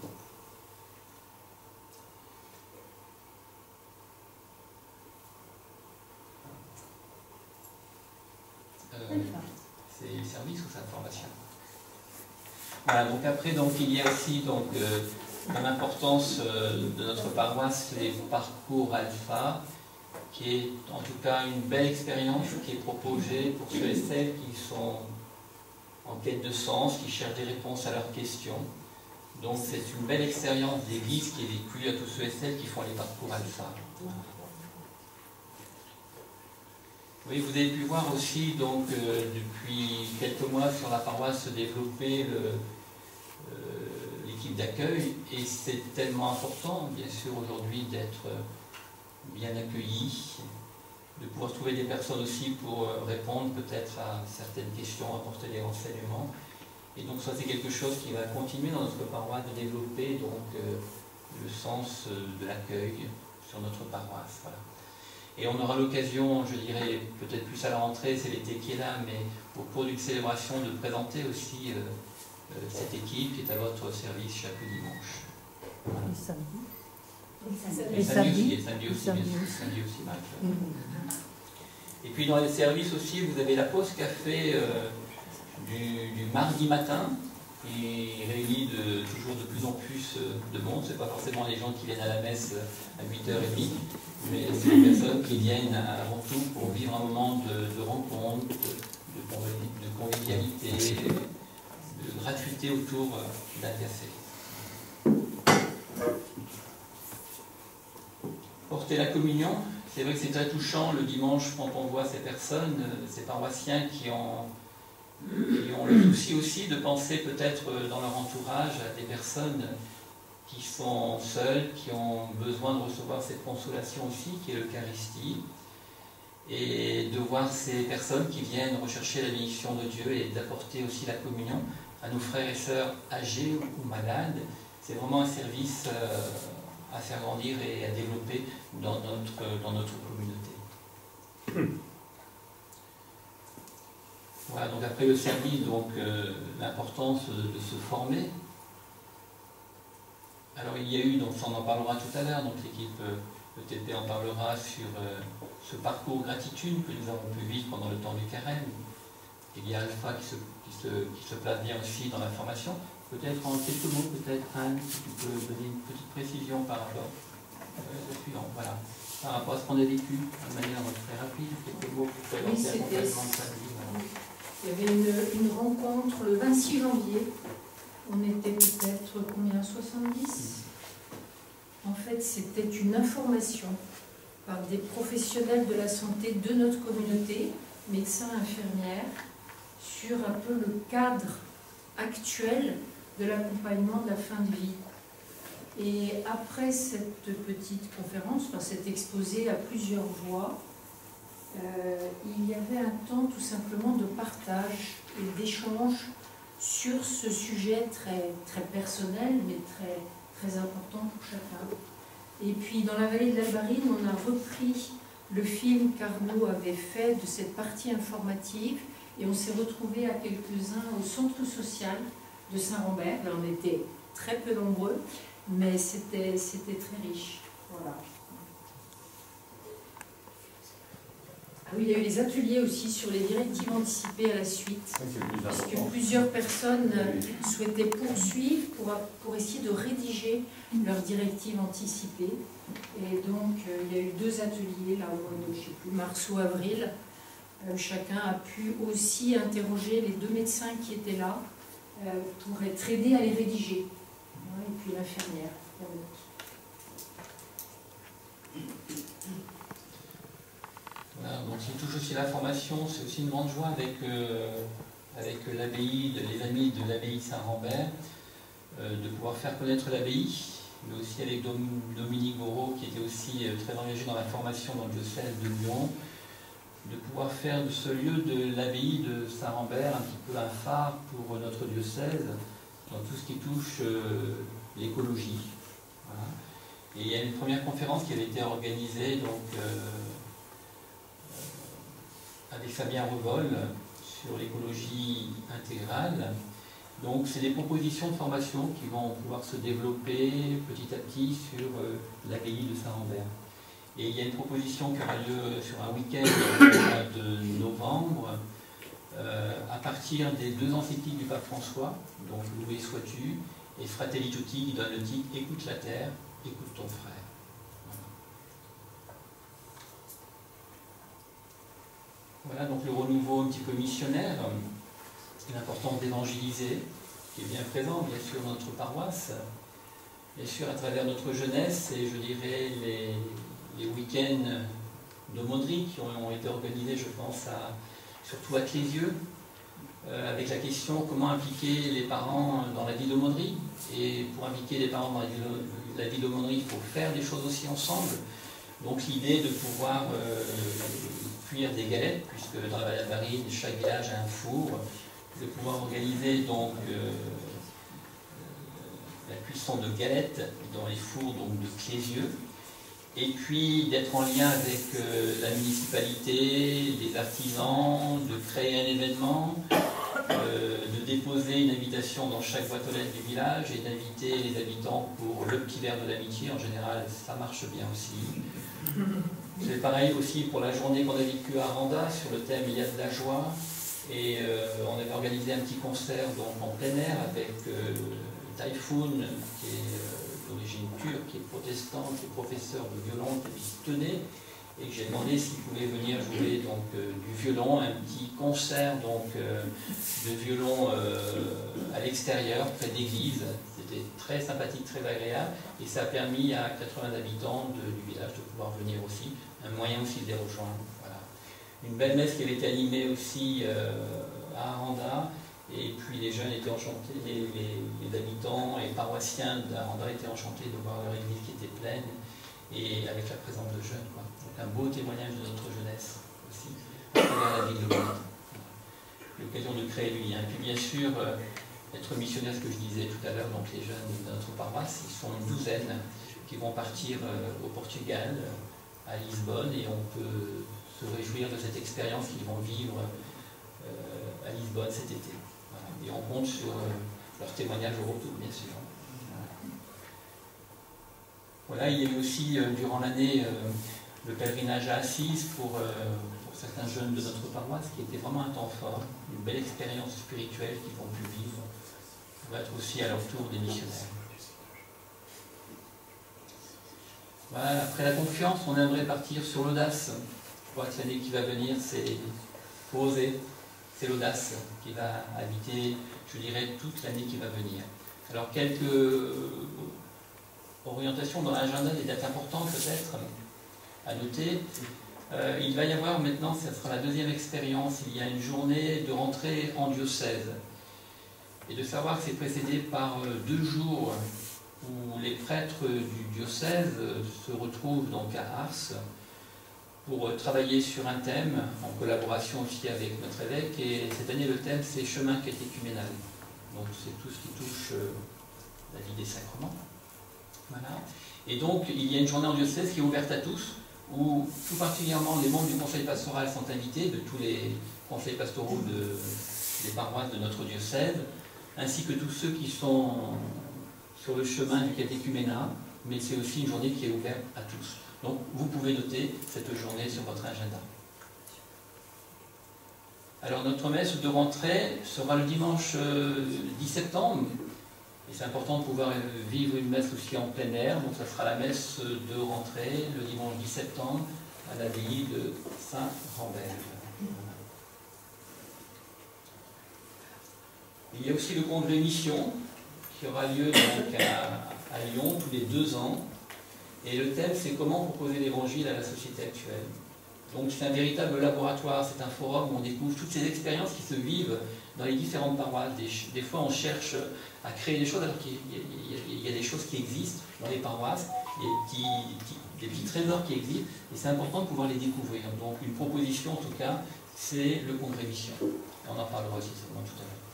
Euh, c'est service ou c'est information? Voilà, donc après, donc, il y a aussi donc, euh, une importance euh, de notre paroisse, les parcours alpha, qui est en tout cas une belle expérience qui est proposée pour ceux et celles qui sont en quête de sens, qui cherchent des réponses à leurs questions. Donc c'est une belle expérience d'église qui est vécue à tous ceux et celles qui font les parcours alpha. Oui, vous avez pu voir aussi, donc, euh, depuis quelques mois sur la paroisse se développer euh, l'équipe d'accueil, et c'est tellement important, bien sûr, aujourd'hui d'être bien accueilli, de pouvoir trouver des personnes aussi pour euh, répondre peut-être à certaines questions, apporter des renseignements. Et donc ça, c'est quelque chose qui va continuer dans notre paroisse de développer donc, euh, le sens euh, de l'accueil sur notre paroisse. Voilà. Et on aura l'occasion, je dirais, peut-être plus à la rentrée, c'est l'été qui est là, mais au cours d'une célébration, de présenter aussi euh, euh, cette équipe qui est à votre service chaque dimanche. Voilà. Les samedis. Les samedis aussi, les samedis aussi, bien sûr, samedi aussi, Marc. Et puis dans les services aussi, vous avez la pause café euh, du, du mardi matin, qui réunit de, toujours de plus en plus de monde. Ce n'est pas forcément les gens qui viennent à la messe à huit heures trente, mais c'est des personnes qui viennent avant tout pour vivre un moment de, de rencontre, de, de convivialité, de gratuité autour d'un café. Porter la communion, c'est vrai que c'est très touchant le dimanche quand on voit ces personnes, ces paroissiens qui ont Et on le souci aussi de penser peut-être dans leur entourage à des personnes qui sont seules, qui ont besoin de recevoir cette consolation aussi, qui est l'Eucharistie, et de voir ces personnes qui viennent rechercher la bénédiction de Dieu et d'apporter aussi la communion à nos frères et sœurs âgés ou malades. C'est vraiment un service à faire grandir et à développer dans notre, dans notre communauté. Voilà, donc après le service, donc euh, l'importance de, de se former. Alors il y a eu, donc on en parlera tout à l'heure, donc l'équipe euh, E T P en parlera sur euh, ce parcours gratitude que nous avons pu vivre pendant le temps du carême. Il y a Alpha qui se, qui se, qui se place bien aussi dans la formation. Peut-être en quelques mots, peut-être Anne, si tu peux donner une petite précision par rapport euh, au suivant, voilà. Par rapport à ce qu'on a vécu, de manière très rapide, quelques mots pour présenter Oui, l'accompagnement de famille. Voilà. Il y avait une, une rencontre le vingt-six janvier. On était peut-être combien, soixante-dix? En fait, c'était une information par des professionnels de la santé de notre communauté, médecins, infirmières, sur un peu le cadre actuel de l'accompagnement de la fin de vie. Et après cette petite conférence, enfin cet exposé à plusieurs voix, euh, il y avait un temps tout simplement de partage et d'échange sur ce sujet très, très personnel, mais très, très important pour chacun. Et puis dans la vallée de l'Albarine, on a repris le film qu'Arnaud avait fait de cette partie informative, et on s'est retrouvés à quelques-uns au centre social de Saint-Rambert. Là, on était très peu nombreux, mais c'était c'était très riche. Voilà. Oui, il y a eu des ateliers aussi sur les directives anticipées à la suite, puisque plusieurs personnes souhaitaient poursuivre pour, pour essayer de rédiger leurs directives anticipées. Et donc, euh, il y a eu deux ateliers, là, au mois de, je sais plus, mars ou avril. Euh, chacun a pu aussi interroger les deux médecins qui étaient là euh, pour être aidés à les rédiger. Ouais, et puis l'infirmière. Voilà, donc il touche aussi la formation, c'est aussi une grande joie avec, euh, avec l'abbaye, les amis de l'abbaye Saint-Rambert, euh, de pouvoir faire connaître l'abbaye, mais aussi avec Dom, Dominique Gouraud, qui était aussi euh, très engagé dans la formation dans le diocèse de Lyon, de pouvoir faire de ce lieu de l'abbaye de Saint-Rambert un petit peu un phare pour notre diocèse, dans tout ce qui touche euh, l'écologie. Voilà. Et il y a une première conférence qui avait été organisée, donc, euh, avec Fabien Revol sur l'écologie intégrale. Donc c'est des propositions de formation qui vont pouvoir se développer petit à petit sur euh, l'abbaye de Saint-Rambert. Et il y a une proposition qui aura lieu sur un week-end au mois de novembre, euh, à partir des deux encycliques du pape François, donc Loué sois-tu, et Fratelli Tutti, qui donne le titre « Écoute la terre, écoute ton frère ». Voilà donc le renouveau un petit peu missionnaire, l'importance d'évangéliser, qui est bien présent bien sûr dans notre paroisse, bien sûr à travers notre jeunesse et je dirais les, les week-ends d'aumônerie qui ont, ont été organisés je pense à, surtout à Clézieux, euh, avec la question comment impliquer les parents dans la vie d'aumônerie. Et pour impliquer les parents dans la vie, la vie d'aumônerie, il faut faire des choses aussi ensemble. Donc l'idée de pouvoir euh, cuire des galettes, puisque dans la vallée de la Marine, chaque village a un four, de pouvoir organiser donc euh, la cuisson de galettes dans les fours donc, de Clézieux, et puis d'être en lien avec euh, la municipalité, les artisans, de créer un événement, euh, de déposer une invitation dans chaque boîte aux lettres du village et d'inviter les habitants pour le petit verre de l'amitié. En général, ça marche bien aussi. C'est pareil aussi pour la journée qu'on a vécue à Randa sur le thème « Il y a de la joie ». Et euh, on avait organisé un petit concert donc, en plein air avec euh, Typhoon, qui est euh, d'origine turque, qui est protestant, qui est professeur de violon, qui habite Tenay, et que j'ai demandé s'il pouvait venir jouer donc, euh, du violon, un petit concert donc, euh, de violon euh, à l'extérieur, près d'église. C'était très sympathique, très agréable, et ça a permis à quatre-vingts habitants de, du village de pouvoir venir aussi, un moyen aussi de les rejoindre. Voilà. Une belle messe qui avait été animée aussi euh, à Aranda, et puis les jeunes étaient enchantés, les, les, les habitants et paroissiens d'Aranda étaient enchantés de voir leur église qui était pleine, et avec la présence de jeunes. Quoi. Donc un beau témoignage de notre jeunesse aussi, à travers la ville de Lyon. L'occasion de créer du lien. Et puis bien sûr, euh, être missionnaire, ce que je disais tout à l'heure, donc les jeunes de notre paroisse, ils sont une douzaine qui vont partir euh, au Portugal, à Lisbonne, et on peut se réjouir de cette expérience qu'ils vont vivre euh, à Lisbonne cet été. Voilà. Et on compte sur euh, leur témoignage au retour, bien sûr. Voilà, il y a eu aussi, euh, durant l'année, euh, le pèlerinage à Assise pour, euh, pour certains jeunes de notre paroisse, qui était vraiment un temps fort, une belle expérience spirituelle qu'ils vont pu vivre, pour être aussi à leur tour des missionnaires. Voilà, après la confiance, on aimerait partir sur l'audace. Je crois que l'année qui va venir, c'est pour oser. C'est l'audace qui va habiter, je dirais, toute l'année qui va venir. Alors, quelques orientations dans l'agenda, des dates importantes peut-être à noter. Euh, il va y avoir maintenant, ce sera la deuxième expérience, il y a une journée de rentrée en diocèse. Et de savoir que c'est précédé par deux jours où les prêtres du diocèse se retrouvent donc à Ars pour travailler sur un thème, en collaboration aussi avec notre évêque, et cette année le thème c'est chemin catéchuménal. Donc c'est tout ce qui touche la vie des sacrements. Voilà. Et donc il y a une journée en diocèse qui est ouverte à tous, où tout particulièrement les membres du conseil pastoral sont invités, de tous les conseils pastoraux de, des paroisses de notre diocèse, ainsi que tous ceux qui sont sur le chemin du catéchuménat, mais c'est aussi une journée qui est ouverte à tous. Donc vous pouvez noter cette journée sur votre agenda. Alors notre messe de rentrée sera le dimanche dix septembre. Et c'est important de pouvoir vivre une messe aussi en plein air. Donc ça sera la messe de rentrée le dimanche dix septembre à l'abbaye de Saint-Rambert. Il y a aussi le congrès Mission qui aura lieu donc à, à Lyon tous les deux ans. Et le thème, c'est comment proposer l'évangile à la société actuelle. Donc c'est un véritable laboratoire, c'est un forum où on découvre toutes ces expériences qui se vivent dans les différentes paroisses. Des, des fois on cherche à créer des choses alors qu'il y, y, y a des choses qui existent dans les paroisses, des petits, des petits trésors qui existent, et c'est important de pouvoir les découvrir. Donc une proposition en tout cas, c'est le congrès Mission. Et on en parlera aussi sûrement tout à l'heure.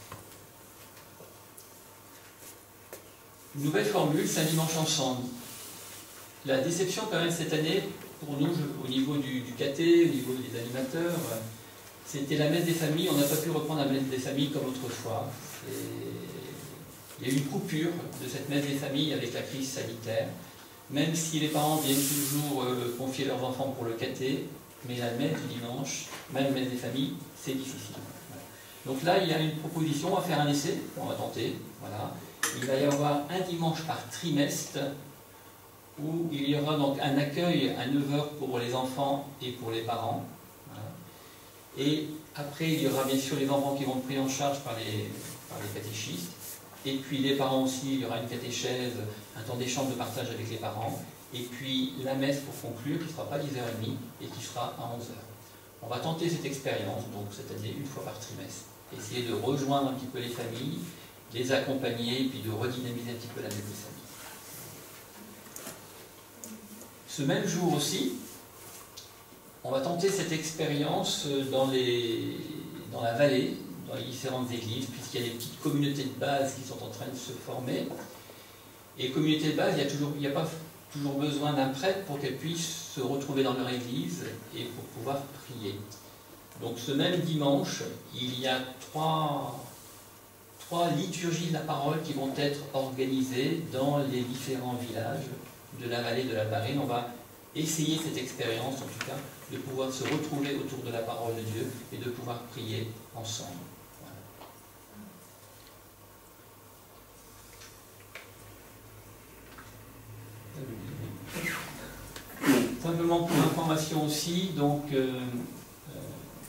Une nouvelle formule, c'est un dimanche ensemble. La déception quand même cette année, pour nous, au niveau du, du caté, au niveau des animateurs, c'était la messe des familles. On n'a pas pu reprendre la messe des familles comme autrefois. Et il y a eu une coupure de cette messe des familles avec la crise sanitaire, même si les parents viennent toujours euh, confier leurs enfants pour le caté, mais la messe du dimanche, même la messe des familles, c'est difficile. Voilà. Donc là, il y a une proposition, on va faire un essai, on va tenter. Voilà. Il va y avoir un dimanche par trimestre, où il y aura donc un accueil à neuf heures pour les enfants et pour les parents. Voilà. Et après, il y aura bien sûr les enfants qui vont être pris en charge par les, par les catéchistes. Et puis les parents aussi, il y aura une catéchèse, un temps d'échange de partage avec les parents. Et puis la messe pour conclure, qui ne sera pas dix heures trente et qui sera à onze heures. On va tenter cette expérience, donc cette année, une fois par trimestre. Essayer de rejoindre un petit peu les familles, les accompagner, et puis de redynamiser un petit peu la messe des familles. Ce même jour aussi, on va tenter cette expérience dans, les, dans la vallée, dans les différentes églises, puisqu'il y a des petites communautés de base qui sont en train de se former. Et communautés de base, il n'y a, toujours, il n'y a pas toujours besoin d'un prêtre pour qu'elles puissent se retrouver dans leur église et pour pouvoir prier. Donc ce même dimanche, il y a trois, trois liturgies de la parole qui vont être organisées dans les différents villages de la vallée de la Barine. On va essayer cette expérience, en tout cas, de pouvoir se retrouver autour de la parole de Dieu et de pouvoir prier ensemble. Voilà. Simplement pour information aussi, donc euh, euh,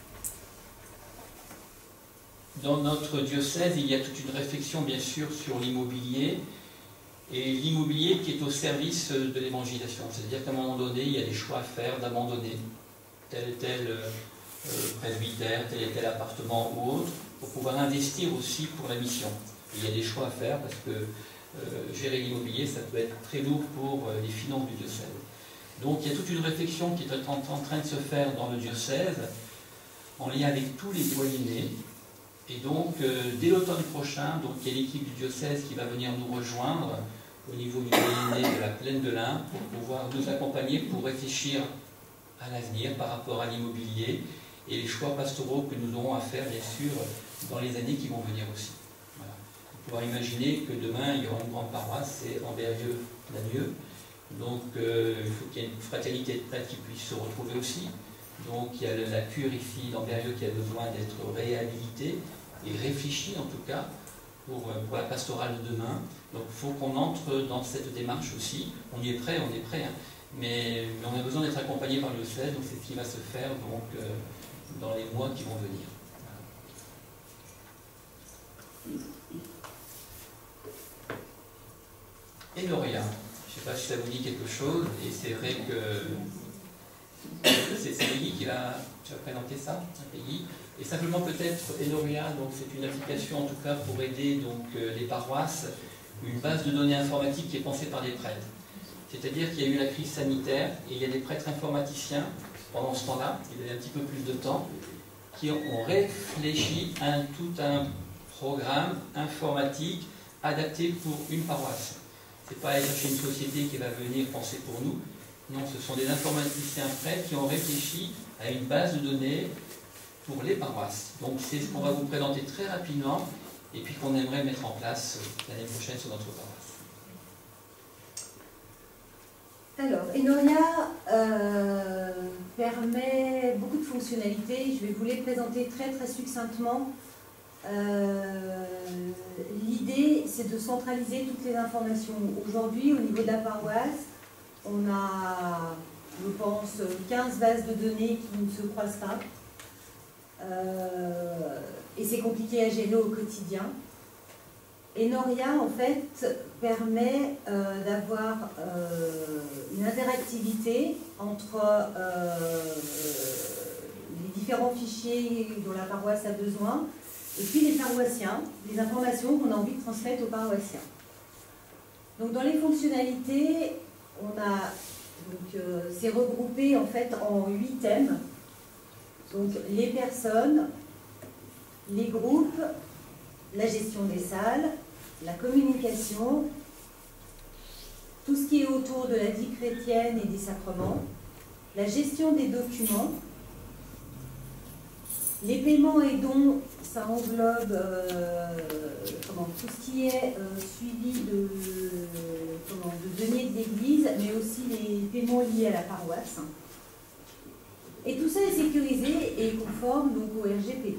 dans notre diocèse, il y a toute une réflexion bien sûr sur l'immobilier. Et l'immobilier qui est au service de l'évangélisation. C'est-à-dire qu'à un moment donné, il y a des choix à faire d'abandonner tel et tel euh, presbytère, tel et tel appartement ou autre, pour pouvoir investir aussi pour la mission. Et il y a des choix à faire parce que euh, gérer l'immobilier, ça peut être très lourd pour euh, les finances du diocèse. Donc il y a toute une réflexion qui est en, en train de se faire dans le diocèse, en lien avec tous les doyennés. Et donc, euh, dès l'automne prochain, donc, il y a l'équipe du diocèse qui va venir nous rejoindre au niveau du doyenné de la Plaine de l'Ain pour pouvoir nous accompagner pour réfléchir à l'avenir par rapport à l'immobilier et les choix pastoraux que nous aurons à faire, bien sûr, dans les années qui vont venir aussi. Voilà. Vous pouvez imaginer que demain, il y aura une grande paroisse, c'est Ambérieu-Lagnieu. Donc, euh, il faut qu'il y ait une fraternité de prêtres qui puisse se retrouver aussi. Donc, il y a la cure ici d'Ambérieu qui a besoin d'être réhabilitée et réfléchie, en tout cas, pour, pour la pastorale de demain. Donc il faut qu'on entre dans cette démarche aussi. On y est prêt, on est prêt, hein. mais, mais on a besoin d'être accompagné par le diocèse, donc c'est ce qui va se faire donc, euh, dans les mois qui vont venir. Voilà. Enoria, je ne sais pas si ça vous dit quelque chose, et c'est vrai que c'est Peggy qui va, qui va présenter ça, Peggy. Et simplement peut-être Enoria, donc c'est une application en tout cas pour aider donc, euh, les paroisses, une base de données informatique qui est pensée par des prêtres. C'est-à-dire qu'il y a eu la crise sanitaire et il y a des prêtres informaticiens pendant ce temps-là, il y avait un petit peu plus de temps, qui ont réfléchi à un, tout un programme informatique adapté pour une paroisse. Ce n'est pas aller chercher une société qui va venir penser pour nous. Non, ce sont des informaticiens prêtres qui ont réfléchi à une base de données pour les paroisses. Donc c'est ce qu'on va vous présenter très rapidement et puis qu'on aimerait mettre en place l'année prochaine sur notre paroisse. Alors, Enoria euh, permet beaucoup de fonctionnalités. Je vais vous les présenter très très succinctement. Euh, L'idée, c'est de centraliser toutes les informations. Aujourd'hui, au niveau de la paroisse, on a, je pense, quinze bases de données qui ne se croisent pas. Euh, et c'est compliqué à gérer au quotidien. Enoria, en fait, permet euh, d'avoir euh, une interactivité entre euh, les différents fichiers dont la paroisse a besoin et puis les paroissiens, les informations qu'on a envie de transmettre aux paroissiens. Donc dans les fonctionnalités, on a donc euh, c'est regroupé en fait en huit thèmes. Donc les personnes, les groupes, la gestion des salles, la communication, tout ce qui est autour de la vie chrétienne et des sacrements, la gestion des documents, les paiements et dons, ça englobe euh, comment, tout ce qui est euh, suivi de, comment, de deniers de l'Église, mais aussi les paiements liés à la paroisse. Et tout ça est sécurisé et conforme donc au R G P D.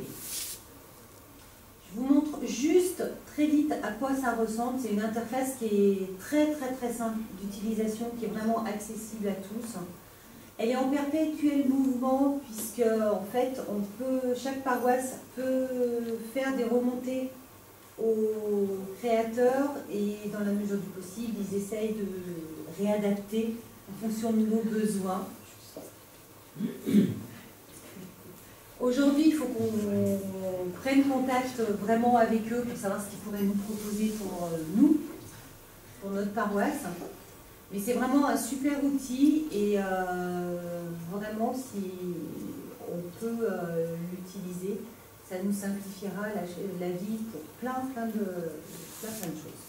Je vous montre juste très vite à quoi ça ressemble. C'est une interface qui est très très très simple d'utilisation, qui est vraiment accessible à tous. Elle est en perpétuel mouvement puisque en fait on peut, chaque paroisse peut faire des remontées aux créateurs et dans la mesure du possible ils essayent de réadapter en fonction de nos besoins. Aujourd'hui, il faut qu'on prenne contact vraiment avec eux pour savoir ce qu'ils pourraient nous proposer pour nous, pour notre paroisse. Mais c'est vraiment un super outil et euh, vraiment, si on peut euh, l'utiliser, ça nous simplifiera la, la vie pour plein, plein de, plein, plein de choses.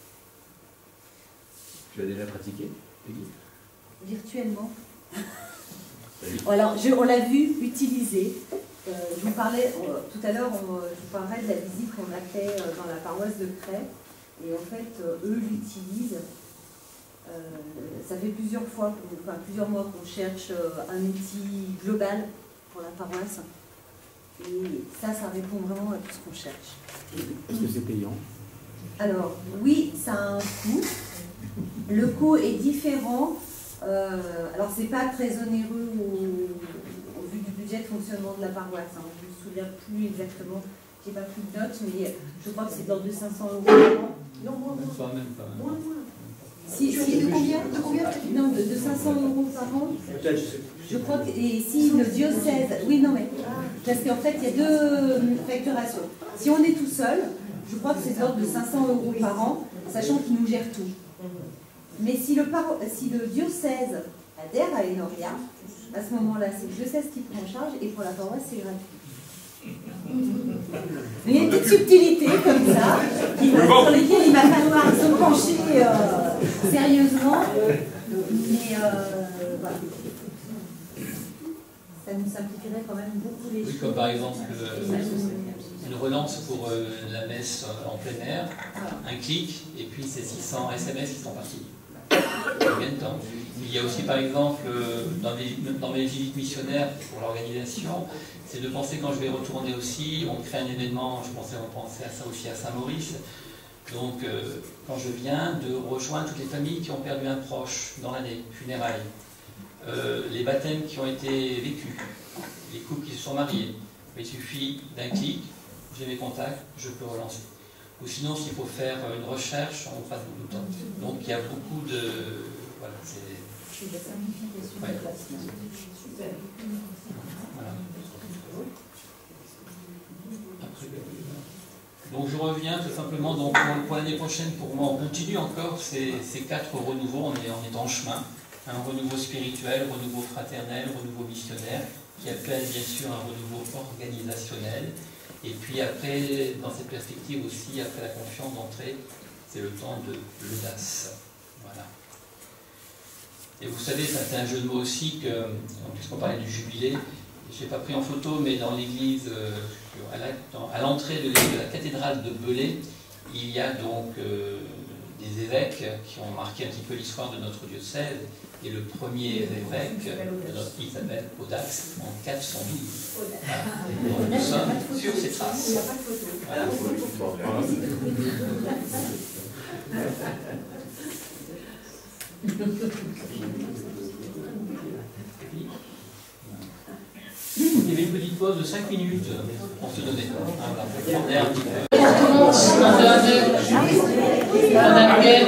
Tu as déjà pratiqué, Peggy? Virtuellement. Alors, je, on l'a vu utiliser. Euh, je vous parlais, euh, tout à l'heure, je vous parlais de la visite qu'on a fait euh, dans la paroisse de Cray. Et en fait, euh, eux l'utilisent. Euh, ça fait plusieurs fois, enfin plusieurs mois qu'on cherche euh, un outil global pour la paroisse. Et ça, ça répond vraiment à tout ce qu'on cherche. Est-ce que c'est payant? Alors, oui, ça a un coût. Le coût est différent. Euh, alors, c'est pas très onéreux au, au vu du budget de fonctionnement de la paroisse. Hein. Je ne me souviens plus exactement, j'ai pas pris de notes, mais je crois que c'est de l'ordre de cinq cents euros par an. Non, moins, Même pas, même pas. moins, moins. Si, si, de combien, de combien Non, de, de cinq cents euros par an. Je crois que, et si le diocèse, oui, non, mais, parce qu'en fait, il y a deux facturations. Si on est tout seul, je crois que c'est de l'ordre de cinq cents euros par an, sachant qu'il nous gère tout. Mais si le, paro, si le diocèse adhère à Enoria, à ce moment-là, c'est le diocèse qui prend en charge, et pour la paroisse, c'est gratuit. Il y a une petite subtilité comme ça, qui va, sur lesquelles il va falloir se pencher euh, sérieusement, mais euh, voilà. Ça nous simplifierait quand même beaucoup les oui, choses. comme par exemple euh, une relance pour euh, la messe en plein air, un clic, et puis c'est six cents S M S qui sont partis. Combien de temps? Il y a aussi par exemple euh, dans, les, dans mes visites missionnaires pour l'organisation, c'est de penser quand je vais retourner aussi, on crée un événement, je pensais repenser à ça aussi à Saint-Maurice, donc euh, quand je viens de rejoindre toutes les familles qui ont perdu un proche dans l'année, funérailles, euh, les baptêmes qui ont été vécus, les couples qui se sont mariés, il suffit d'un clic, j'ai mes contacts, je peux relancer. Ou sinon, s'il faut faire une recherche, on passe beaucoup de temps. Donc il y a beaucoup de... Voilà, c'est... C'est de la simplification ouais. de placement. Super. Voilà. Après, donc je reviens tout simplement donc, pour, pour l'année prochaine, pour moi on continue encore ces, ces quatre renouveaux, on est, on est en chemin. Un renouveau spirituel, renouveau fraternel, renouveau missionnaire, qui appelle bien sûr un renouveau organisationnel. Et puis après, dans cette perspective aussi, après la confiance d'entrée, c'est le temps de l'audace. Voilà. Et vous savez, c'est un jeu de mots aussi, que, puisqu'on parlait du jubilé, je n'ai pas pris en photo, mais dans l'église, euh, à l'entrée de, de la cathédrale de Belay, il y a donc euh, des évêques qui ont marqué un petit peu l'histoire de notre diocèse. Et le premier évêque de notre pays s'appelle Audax en quatre cent douze. Voilà. Donc nous sommes sur ces traces. Voilà. Il y avait une petite pause de cinq minutes pour se donner. Voilà, pour prendre un petit peu. On commence. un, deux, deux. Madame Gay.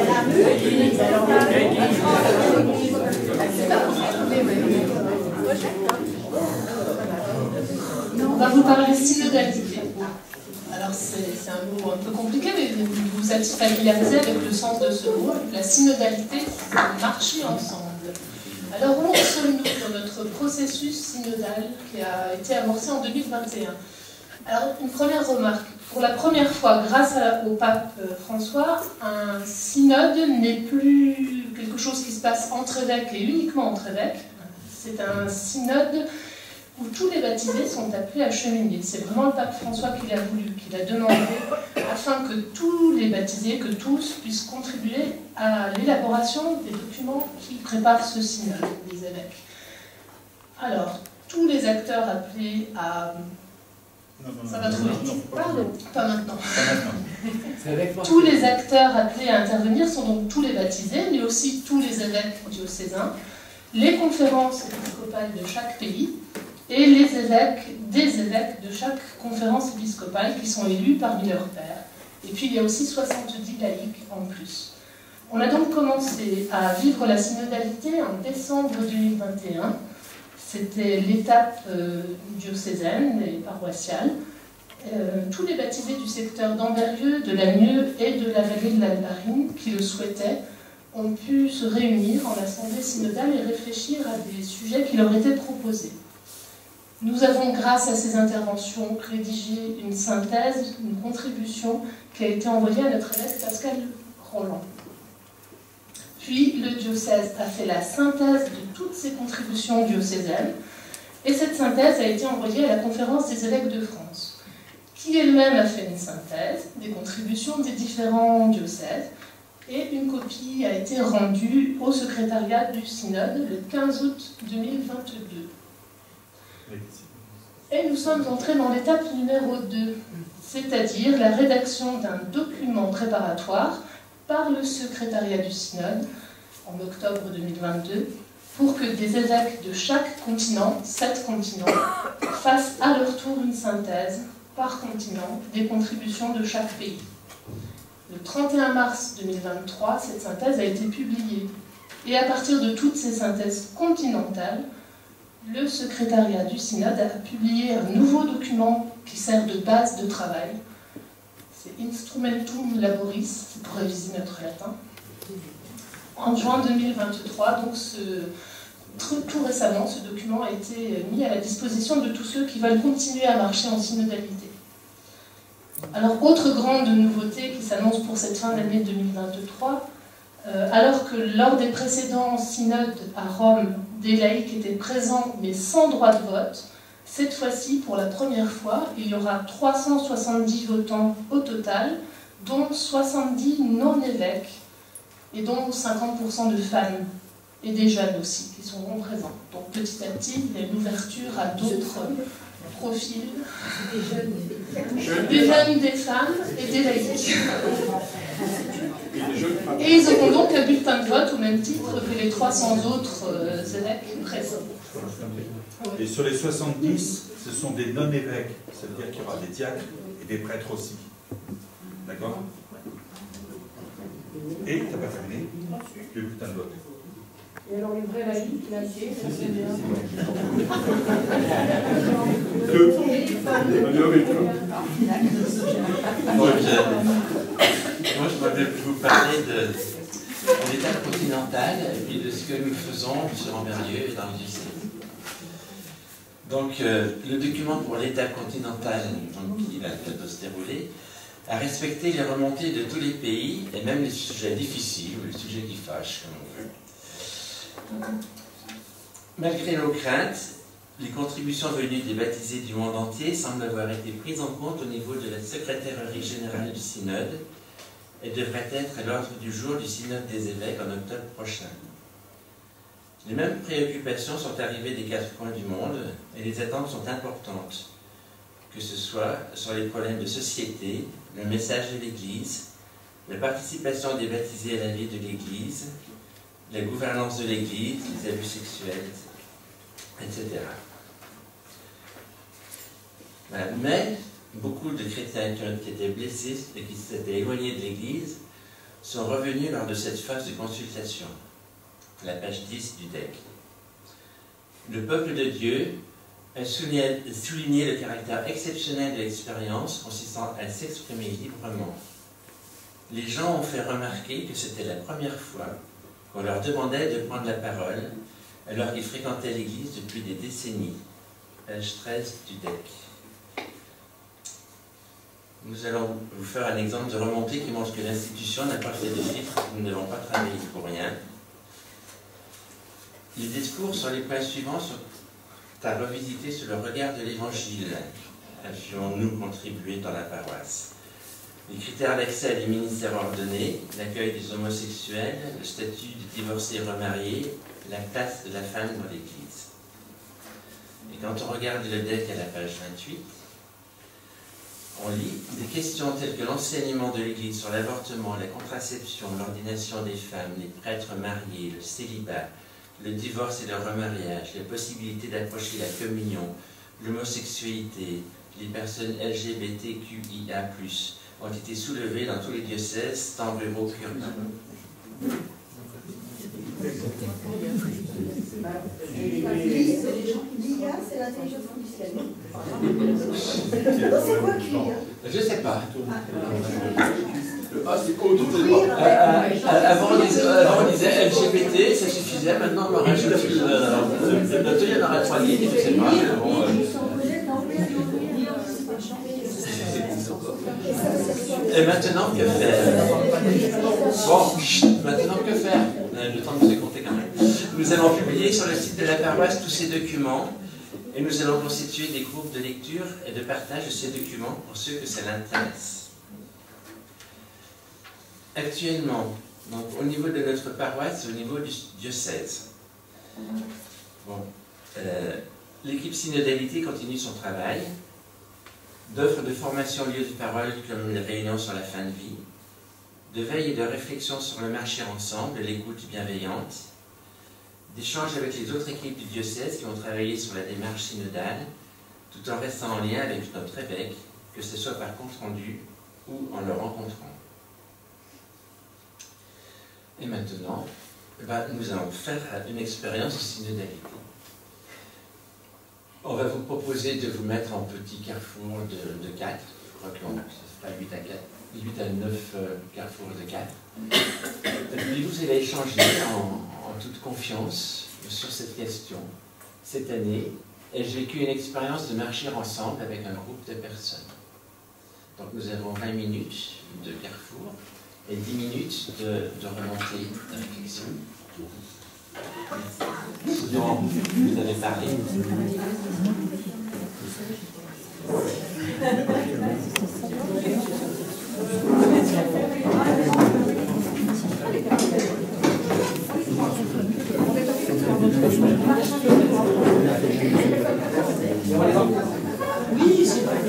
On va vous parler synodalité. Alors c'est un mot un peu compliqué, mais vous vous êtes familiarisé avec le sens de ce mot. La synodalité, c'est marcher ensemble. Alors où en sommes-nous dans notre processus synodal qui a été amorcé en deux mille vingt et un? Alors une première remarque. Pour la première fois, grâce à, au pape François, un synode n'est plus quelque chose qui se passe entre évêques et uniquement entre évêques. C'est un synode où tous les baptisés sont appelés à cheminer. C'est vraiment le pape François qui l'a voulu, qui l'a demandé, afin que tous les baptisés, que tous puissent contribuer à l'élaboration des documents qui préparent ce synode, les évêques. Alors, tous les acteurs appelés à... Non, non, Ça va trop vite. non, non, Pardon, pas maintenant. Pas maintenant. Tous les acteurs appelés à intervenir sont donc tous les baptisés, mais aussi tous les évêques diocésains, les conférences épiscopales de chaque pays, et les évêques, des évêques de chaque conférence épiscopale qui sont élus parmi leurs pairs. Et puis il y a aussi soixante-dix laïcs en plus. On a donc commencé à vivre la synodalité en décembre deux mille vingt et un. C'était l'étape euh, diocésaine et paroissiale. Euh, tous les baptisés du secteur d'Amberieu, de Lagnieu et de la vallée de l'Albarine qui le souhaitaient ont pu se réunir en assemblée synodale et réfléchir à des sujets qui leur étaient proposés. Nous avons, grâce à ces interventions, rédigé une synthèse, une contribution qui a été envoyée à notre évêque Pascal Roland. Puis le diocèse a fait la synthèse de toutes ces contributions diocésaines, et cette synthèse a été envoyée à la conférence des évêques de France, qui elle-même a fait une synthèse des contributions des différents diocèses, et une copie a été rendue au secrétariat du synode le quinze août deux mille vingt-deux. Et nous sommes entrés dans l'étape numéro deux, c'est-à-dire la rédaction d'un document préparatoire par le secrétariat du synode en octobre deux mille vingt-deux pour que des évêques de chaque continent, sept continents, fassent à leur tour une synthèse par continent des contributions de chaque pays. Le trente et un mars deux mille vingt-trois, cette synthèse a été publiée. Et à partir de toutes ces synthèses continentales, le secrétariat du synode a publié un nouveau document qui sert de base de travail. C'est Instrumentum Laboris, c'est pour réviser notre latin. En juin deux mille vingt-trois, donc ce, tout récemment, ce document a été mis à la disposition de tous ceux qui veulent continuer à marcher en synodalité. Alors, autre grande nouveauté qui s'annonce pour cette fin d'année deux mille vingt-trois, euh, alors que lors des précédents synodes à Rome, des laïcs étaient présents mais sans droit de vote, cette fois-ci, pour la première fois, il y aura trois cent soixante-dix votants au total, dont soixante-dix non-évêques, et dont cinquante pour cent de femmes, et des jeunes aussi, qui seront présents. Donc petit à petit, il y a une ouverture à d'autres profils, des jeunes, des femmes et des laïcs. Et ils auront donc un bulletin de vote au même titre que les trois cents autres euh, évêques présents. Et sur les soixante-dix, ce sont des non-évêques, ça veut dire qu'il y aura des diacres et des prêtres aussi. D'accord? Et, tu n'as pas terminé, le bulletin de vote. Et alors les vrais laïcs, là, c'est bien. Deux. Donc, moi, je vais vous parler de, de l'étape continentale et de ce que nous faisons sur Amberieu et dans le diocèse. Donc, euh, le document pour l'étape continentale, donc, qui va se dérouler, a respecté les remontées de tous les pays et même les sujets difficiles ou les sujets qui fâchent, comme on veut. Malgré nos craintes, les contributions venues des baptisés du monde entier semblent avoir été prises en compte au niveau de la secrétairerie générale du synode et devrait être à l'ordre du jour du synode des évêques en octobre prochain. Les mêmes préoccupations sont arrivées des quatre coins du monde et les attentes sont importantes, que ce soit sur les problèmes de société, le message de l'Église, la participation des baptisés à la vie de l'Église, la gouvernance de l'Église, les abus sexuels, et cetera. Voilà. Mais beaucoup de chrétiens qui étaient blessés et qui s'étaient éloignés de l'Église sont revenus lors de cette phase de consultation. La page dix du D E C. Le peuple de Dieu a souligné, souligné le caractère exceptionnel de l'expérience consistant à s'exprimer librement. Les gens ont fait remarquer que c'était la première fois qu'on leur demandait de prendre la parole alors qu'ils fréquentaient l'Église depuis des décennies. Page treize du D E C. Nous allons vous faire un exemple de remontée qui montre que l'institution n'a pas fait de chiffres, nous n'avons pas travaillé pour rien. Les discours sur les points suivants sont à revisiter sur le regard de l'Évangile. Avions-nous contribué dans la paroisse? Les critères d'accès à des ministères ordonnés, l'accueil des homosexuels, le statut de divorcé remarié, la place de la femme dans l'Église. Et quand on regarde le D E C à la page vingt-huit, on lit des questions telles que l'enseignement de l'Église sur l'avortement, la contraception, l'ordination des femmes, les prêtres mariés, le célibat, le divorce et le remariage, la possibilité d'approcher la communion, l'homosexualité, les personnes L G B T Q I A plus, ont été soulevées dans tous les diocèses, tant ruraux qu'urbains. L'I A, c'est l'intelligence artificielle. C'est quoi Q I A? Je ne sais pas. Ah, c'est autre chose. Avant, on disait, avant, on disait L G B T, ça suffisait. Maintenant, on rajoute le bientôt, il y en aura trois lignes, je ne sais pas. Bon, euh... Et maintenant, que faire? Bon, chut, maintenant, que faire? Le temps nous est compté quand même. Nous allons publier sur le site de la paroisse tous ces documents et nous allons constituer des groupes de lecture et de partage de ces documents pour ceux que ça l'intéresse. Actuellement, donc, au niveau de notre paroisse, au niveau du diocèse, bon, euh, l'équipe synodalité continue son travail d'offres de formation lieu de parole comme les réunions sur la fin de vie, de veille et de réflexion sur le marcher ensemble, l'écoute bienveillante, d'échanges avec les autres équipes du diocèse qui ont travaillé sur la démarche synodale, tout en restant en lien avec notre évêque, que ce soit par compte rendu ou en le rencontrant. Et maintenant, ben, nous allons faire une expérience synodalité. On va vous proposer de vous mettre en petit carrefour de, de quatre. Je crois que ce sera huit à quatre, huit à neuf euh, carrefours de quatre. Et puis vous allez échanger en, en toute confiance sur cette question. Cette année, ai-je vécu une expérience de marcher ensemble avec un groupe de personnes? Donc nous avons vingt minutes de carrefour et dix minutes de, de remontée de réflexion. Dont vous avez parlé. Oui, c'est vrai.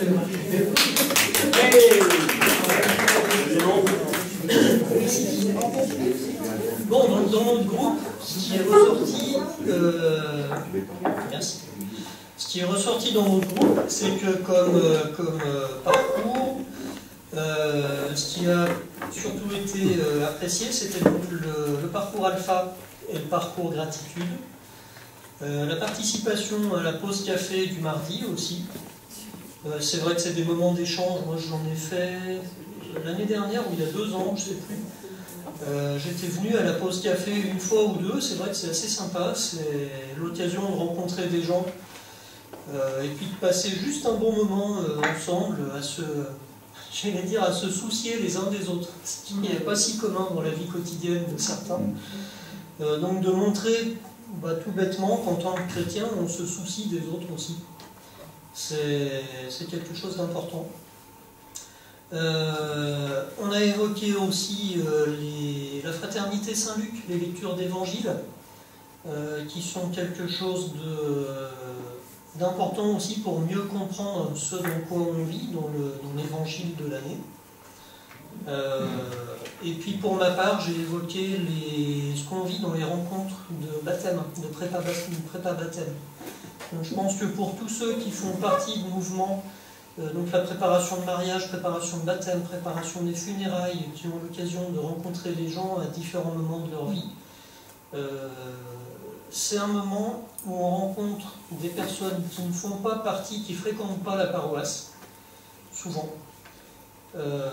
Bon, donc dans notre groupe, ce qui est ressorti, euh, merci. Ce qui est ressorti dans notre groupe, c'est que comme, euh, comme euh, parcours, euh, ce qui a surtout été euh, apprécié, c'était le, le parcours alpha et le parcours gratitude. Euh, la participation à la pause café du mardi aussi. Euh, c'est vrai que c'est des moments d'échange. Moi, j'en ai fait l'année dernière ou il y a deux ans, je ne sais plus. Euh, J'étais venu à la pause café une fois ou deux. C'est vrai que c'est assez sympa. C'est l'occasion de rencontrer des gens euh, et puis de passer juste un bon moment euh, ensemble, à se, j'allais dire, à se soucier les uns des autres, ce qui n'est pas si commun dans la vie quotidienne de certains. Euh, donc de montrer bah, tout bêtement qu'en tant que chrétien, on se soucie des autres aussi. C'est quelque chose d'important. Euh, on a évoqué aussi euh, les, la fraternité Saint-Luc, les lectures d'évangile, euh, qui sont quelque chose d'important aussi pour mieux comprendre ce dans quoi on vit dans l'évangile de l'année. Euh, et puis pour ma part, j'ai évoqué les, ce qu'on vit dans les rencontres de baptême, de prépa, de prépa baptême. Donc, je pense que pour tous ceux qui font partie du mouvement, euh, donc la préparation de mariage, préparation de baptême, préparation des funérailles, qui ont l'occasion de rencontrer les gens à différents moments de leur vie, euh, c'est un moment où on rencontre des personnes qui ne font pas partie, qui ne fréquentent pas la paroisse, souvent. Euh,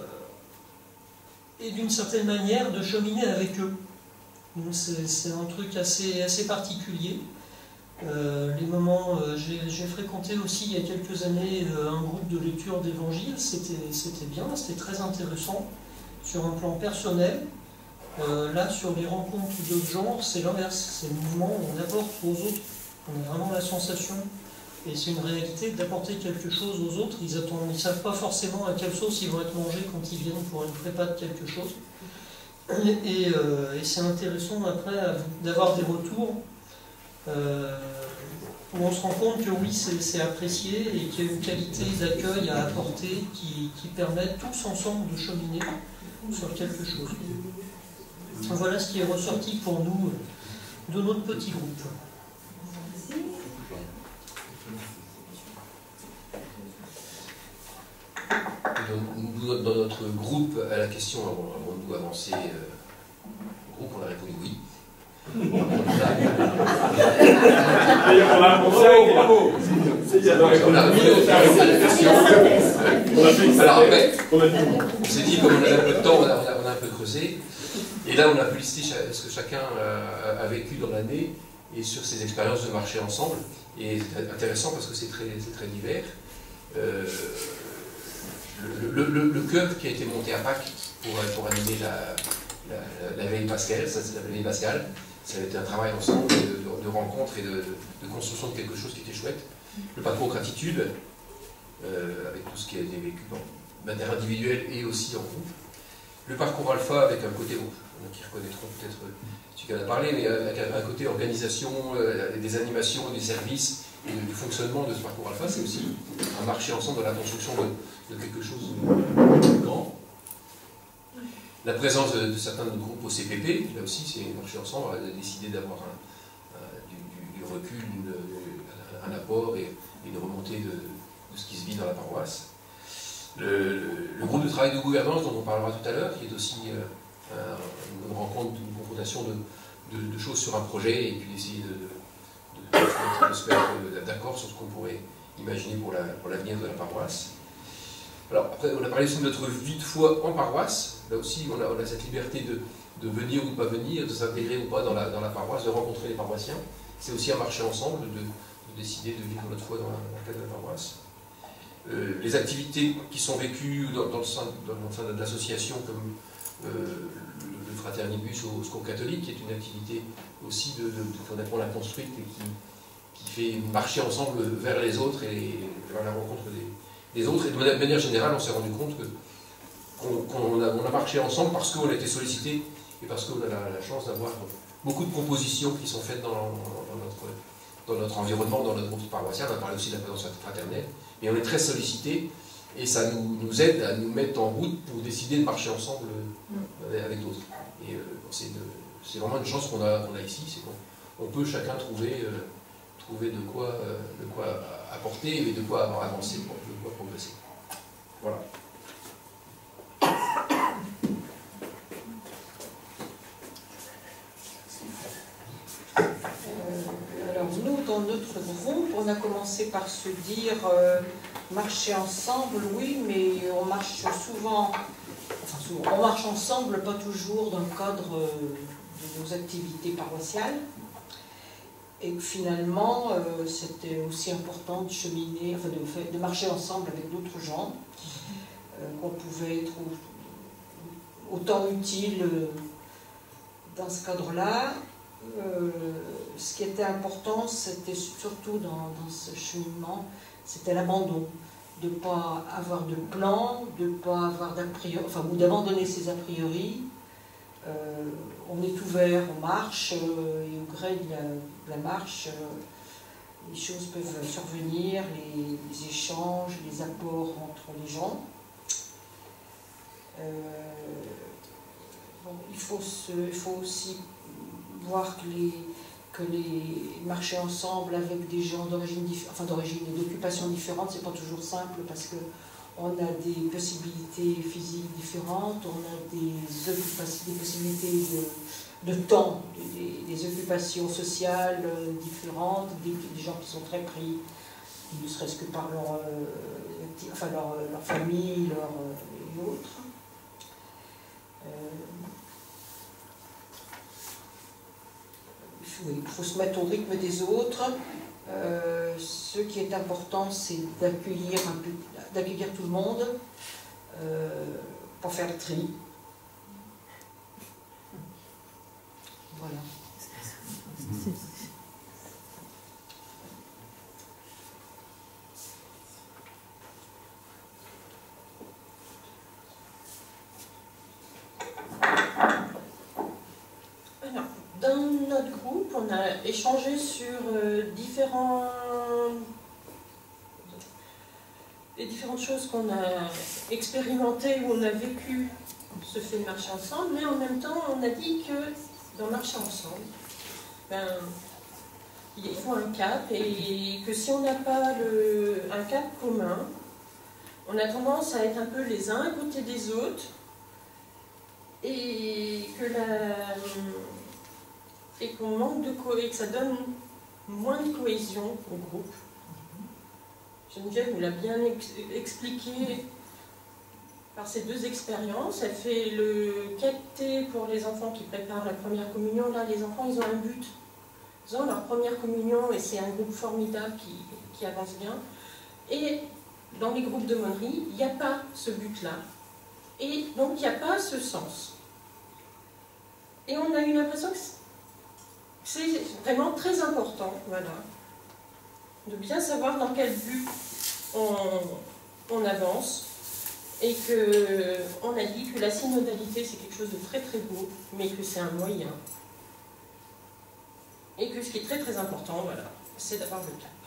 et d'une certaine manière de cheminer avec eux. C'est un truc assez, assez particulier. Euh, les moments, euh, j'ai fréquenté aussi il y a quelques années euh, un groupe de lecture d'évangile, c'était bien, c'était très intéressant sur un plan personnel. Euh, là, sur les rencontres d'autres genres, c'est l'inverse, c'est le mouvement où on apporte aux autres. On a vraiment la sensation, et c'est une réalité, d'apporter quelque chose aux autres. Ils attendent, ils savent pas forcément à quelle sauce ils vont être mangés quand ils viennent pour une prépa de quelque chose. Et, et, euh, et c'est intéressant après d'avoir des retours euh, où on se rend compte que oui, c'est apprécié et qu'il y a une qualité d'accueil à apporter qui, qui permet tous ensemble de cheminer sur quelque chose. Voilà ce qui est ressorti pour nous de notre petit groupe. Nous, dans notre groupe, à la question avons-nous avancé euh, au groupe, on a répondu oui. D'ailleurs, on a pour ça, bravo. On a répondu à la question. Alors après, on s'est dit, comme on a un peu de temps, on a, on a, on a un peu creusé. Et là, on a pu lister ce que chacun a, a vécu dans l'année et sur ses expériences de marcher ensemble. Et c'est intéressant parce que c'est très, très divers. Euh, le, le, le, le club qui a été monté à Pâques pour, pour animer la, la, la veille pascale, ça c'est la veille pascale, ça a été un travail ensemble de, de, de rencontres et de, de construction de quelque chose qui était chouette. Le parcours gratitude, euh, avec tout ce qui a été vécu de manière individuelle et aussi en groupe. Le parcours alpha avec un côté, bon, qui reconnaîtront peut-être celui qui en a parlé, mais avec un, un côté organisation, euh, des animations, des services, et du fonctionnement de ce parcours alpha, c'est aussi un marché ensemble dans la construction de, de quelque chose de grand. La présence de, de certains de nos groupes au C P P, là aussi c'est un marché ensemble, on a décidé d'avoir un, un, du, du recul, une, un, un apport et une remontée de, de ce qui se vit dans la paroisse. Le, le, le groupe de travail de gouvernance dont on parlera tout à l'heure, qui est aussi euh, un, une rencontre, une confrontation de, de, de choses sur un projet et puis d'essayer de, de, de, de se mettre d'accord sur ce qu'on pourrait imaginer pour l'avenir la, pour de la paroisse. Alors après, on a parlé aussi de notre vie de foi en paroisse. Là aussi, on a, on a cette liberté de, de venir ou de ne pas venir, de s'intégrer ou pas dans la, dans la paroisse, de rencontrer les paroissiens. C'est aussi un marché ensemble, de, de décider de vivre notre foi dans le cadre de la paroisse. Euh, les activités qui sont vécues dans, dans le sein, dans le sein de l'association, comme euh, le, le Fraternibus au Secours catholique, qui est une activité aussi de, de, de, qu'on a construite et qui, qui fait marcher ensemble vers les autres et les, vers la rencontre des, des autres. Et de manière générale, on s'est rendu compte que qu'on qu'on a, on a marché ensemble parce qu'on a été sollicité et parce qu'on a la, la chance d'avoir beaucoup de propositions qui sont faites dans, dans, notre, dans notre environnement, dans notre groupe paroissial. On a parlé aussi de la présence fraternelle. Mais on est très sollicité et ça nous, nous aide à nous mettre en route pour décider de marcher ensemble euh, avec d'autres. Et euh, c'est vraiment une chance qu'on a, qu'on a ici, c'est qu'on on peut chacun trouver, euh, trouver de, quoi, euh, de quoi apporter et de quoi avancer, de quoi progresser. Voilà. Alors nous, dans notre groupe, on a commencé par se dire euh, marcher ensemble, oui, mais on marche souvent, enfin souvent, on marche ensemble, pas toujours dans le cadre euh, de nos activités paroissiales. Et que finalement, euh, c'était aussi important de cheminer, enfin de, de marcher ensemble avec d'autres gens, euh, qu'on pouvait être autant utile euh, dans ce cadre-là. Euh, ce qui était important, c'était surtout dans, dans ce cheminement, c'était l'abandon. de ne pas avoir de plan, de ne pas avoir d'a priori, enfin, ou d'abandonner ses a priori. Euh, on est ouvert, on marche, euh, et au gré de la, de la marche, euh, les choses peuvent survenir, les, les échanges, les apports entre les gens. Euh, bon, il, faut se, il faut aussi voir que les, que les marcher ensemble avec des gens d'origine enfin d'origine et d'occupation différentes, c'est pas toujours simple parce que on a des possibilités physiques différentes, on a des, des possibilités de, de temps, des, des occupations sociales différentes, des, des gens qui sont très pris, ne serait-ce que par leur, euh, enfin leur, leur famille, leur, euh, et autres. Euh, il faut se mettre au rythme des autres. Euh, ce qui est important, c'est d'accueillir un peu, d'accueillir tout le monde, euh, pour faire le tri. Voilà. Alors, dans notre groupe, on a échangé sur euh, différents, les différentes choses qu'on a expérimentées ou on a vécu ce fait de marcher ensemble, mais en même temps, on a dit que dans marcher ensemble, ben, il faut un cap et que si on n'a pas le, un cap commun, on a tendance à être un peu les uns à côté des autres et que la... et qu'on manque de co et que ça donne moins de cohésion au groupe. Geneviève nous l'a bien ex expliqué par ces deux expériences. Elle fait le quatre T pour les enfants qui préparent la première communion. Là, les enfants, ils ont un but. Ils ont leur première communion et c'est un groupe formidable qui, qui avance bien. Et dans les groupes de monnerie, il n'y a pas ce but-là. Et donc, il n'y a pas ce sens. Et on a eu l'impression que c'est vraiment très important, voilà, de bien savoir dans quel but on, on avance et qu'on a dit que la synodalité c'est quelque chose de très très beau, mais que c'est un moyen. Et que ce qui est très très important, voilà, c'est d'avoir le cap.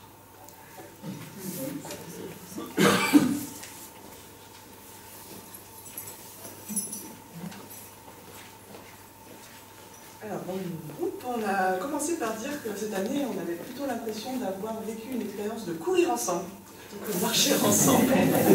Alors, dans le groupe, on a commencé par dire que cette année, on avait plutôt l'impression d'avoir vécu une expérience de courir ensemble, plutôt que de marcher ensemble.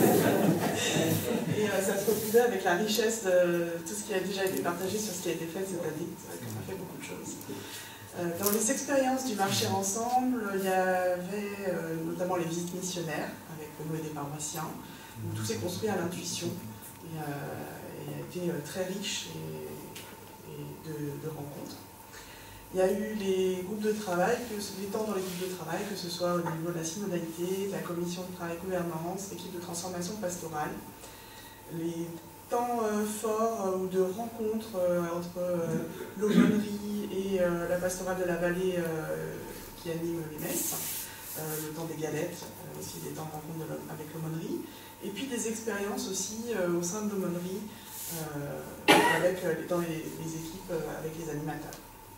Et euh, ça se retrouvait avec la richesse de tout ce qui a déjà été partagé sur ce qui a été fait cette année. C'est vrai qu'on a fait beaucoup de choses. Euh, dans les expériences du marcher ensemble, il y avait euh, notamment les visites missionnaires avec Noé des paroissiens, où tout s'est construit à l'intuition et, euh, et a été euh, très riche et De, de rencontres. Il y a eu les groupes de travail, que, les temps dans les groupes de travail, que ce soit au niveau de la synodalité, de la commission de travail gouvernance, l'équipe de transformation pastorale, les temps euh, forts euh, ou de rencontres euh, entre euh, l'aumônerie et euh, la pastorale de la vallée euh, qui anime les messes, euh, le temps des galettes, euh, aussi des temps de rencontre de avec l'aumônerie, et puis des expériences aussi euh, au sein de l'aumônerie, Euh, avec, euh, dans les, les équipes euh, avec les animateurs.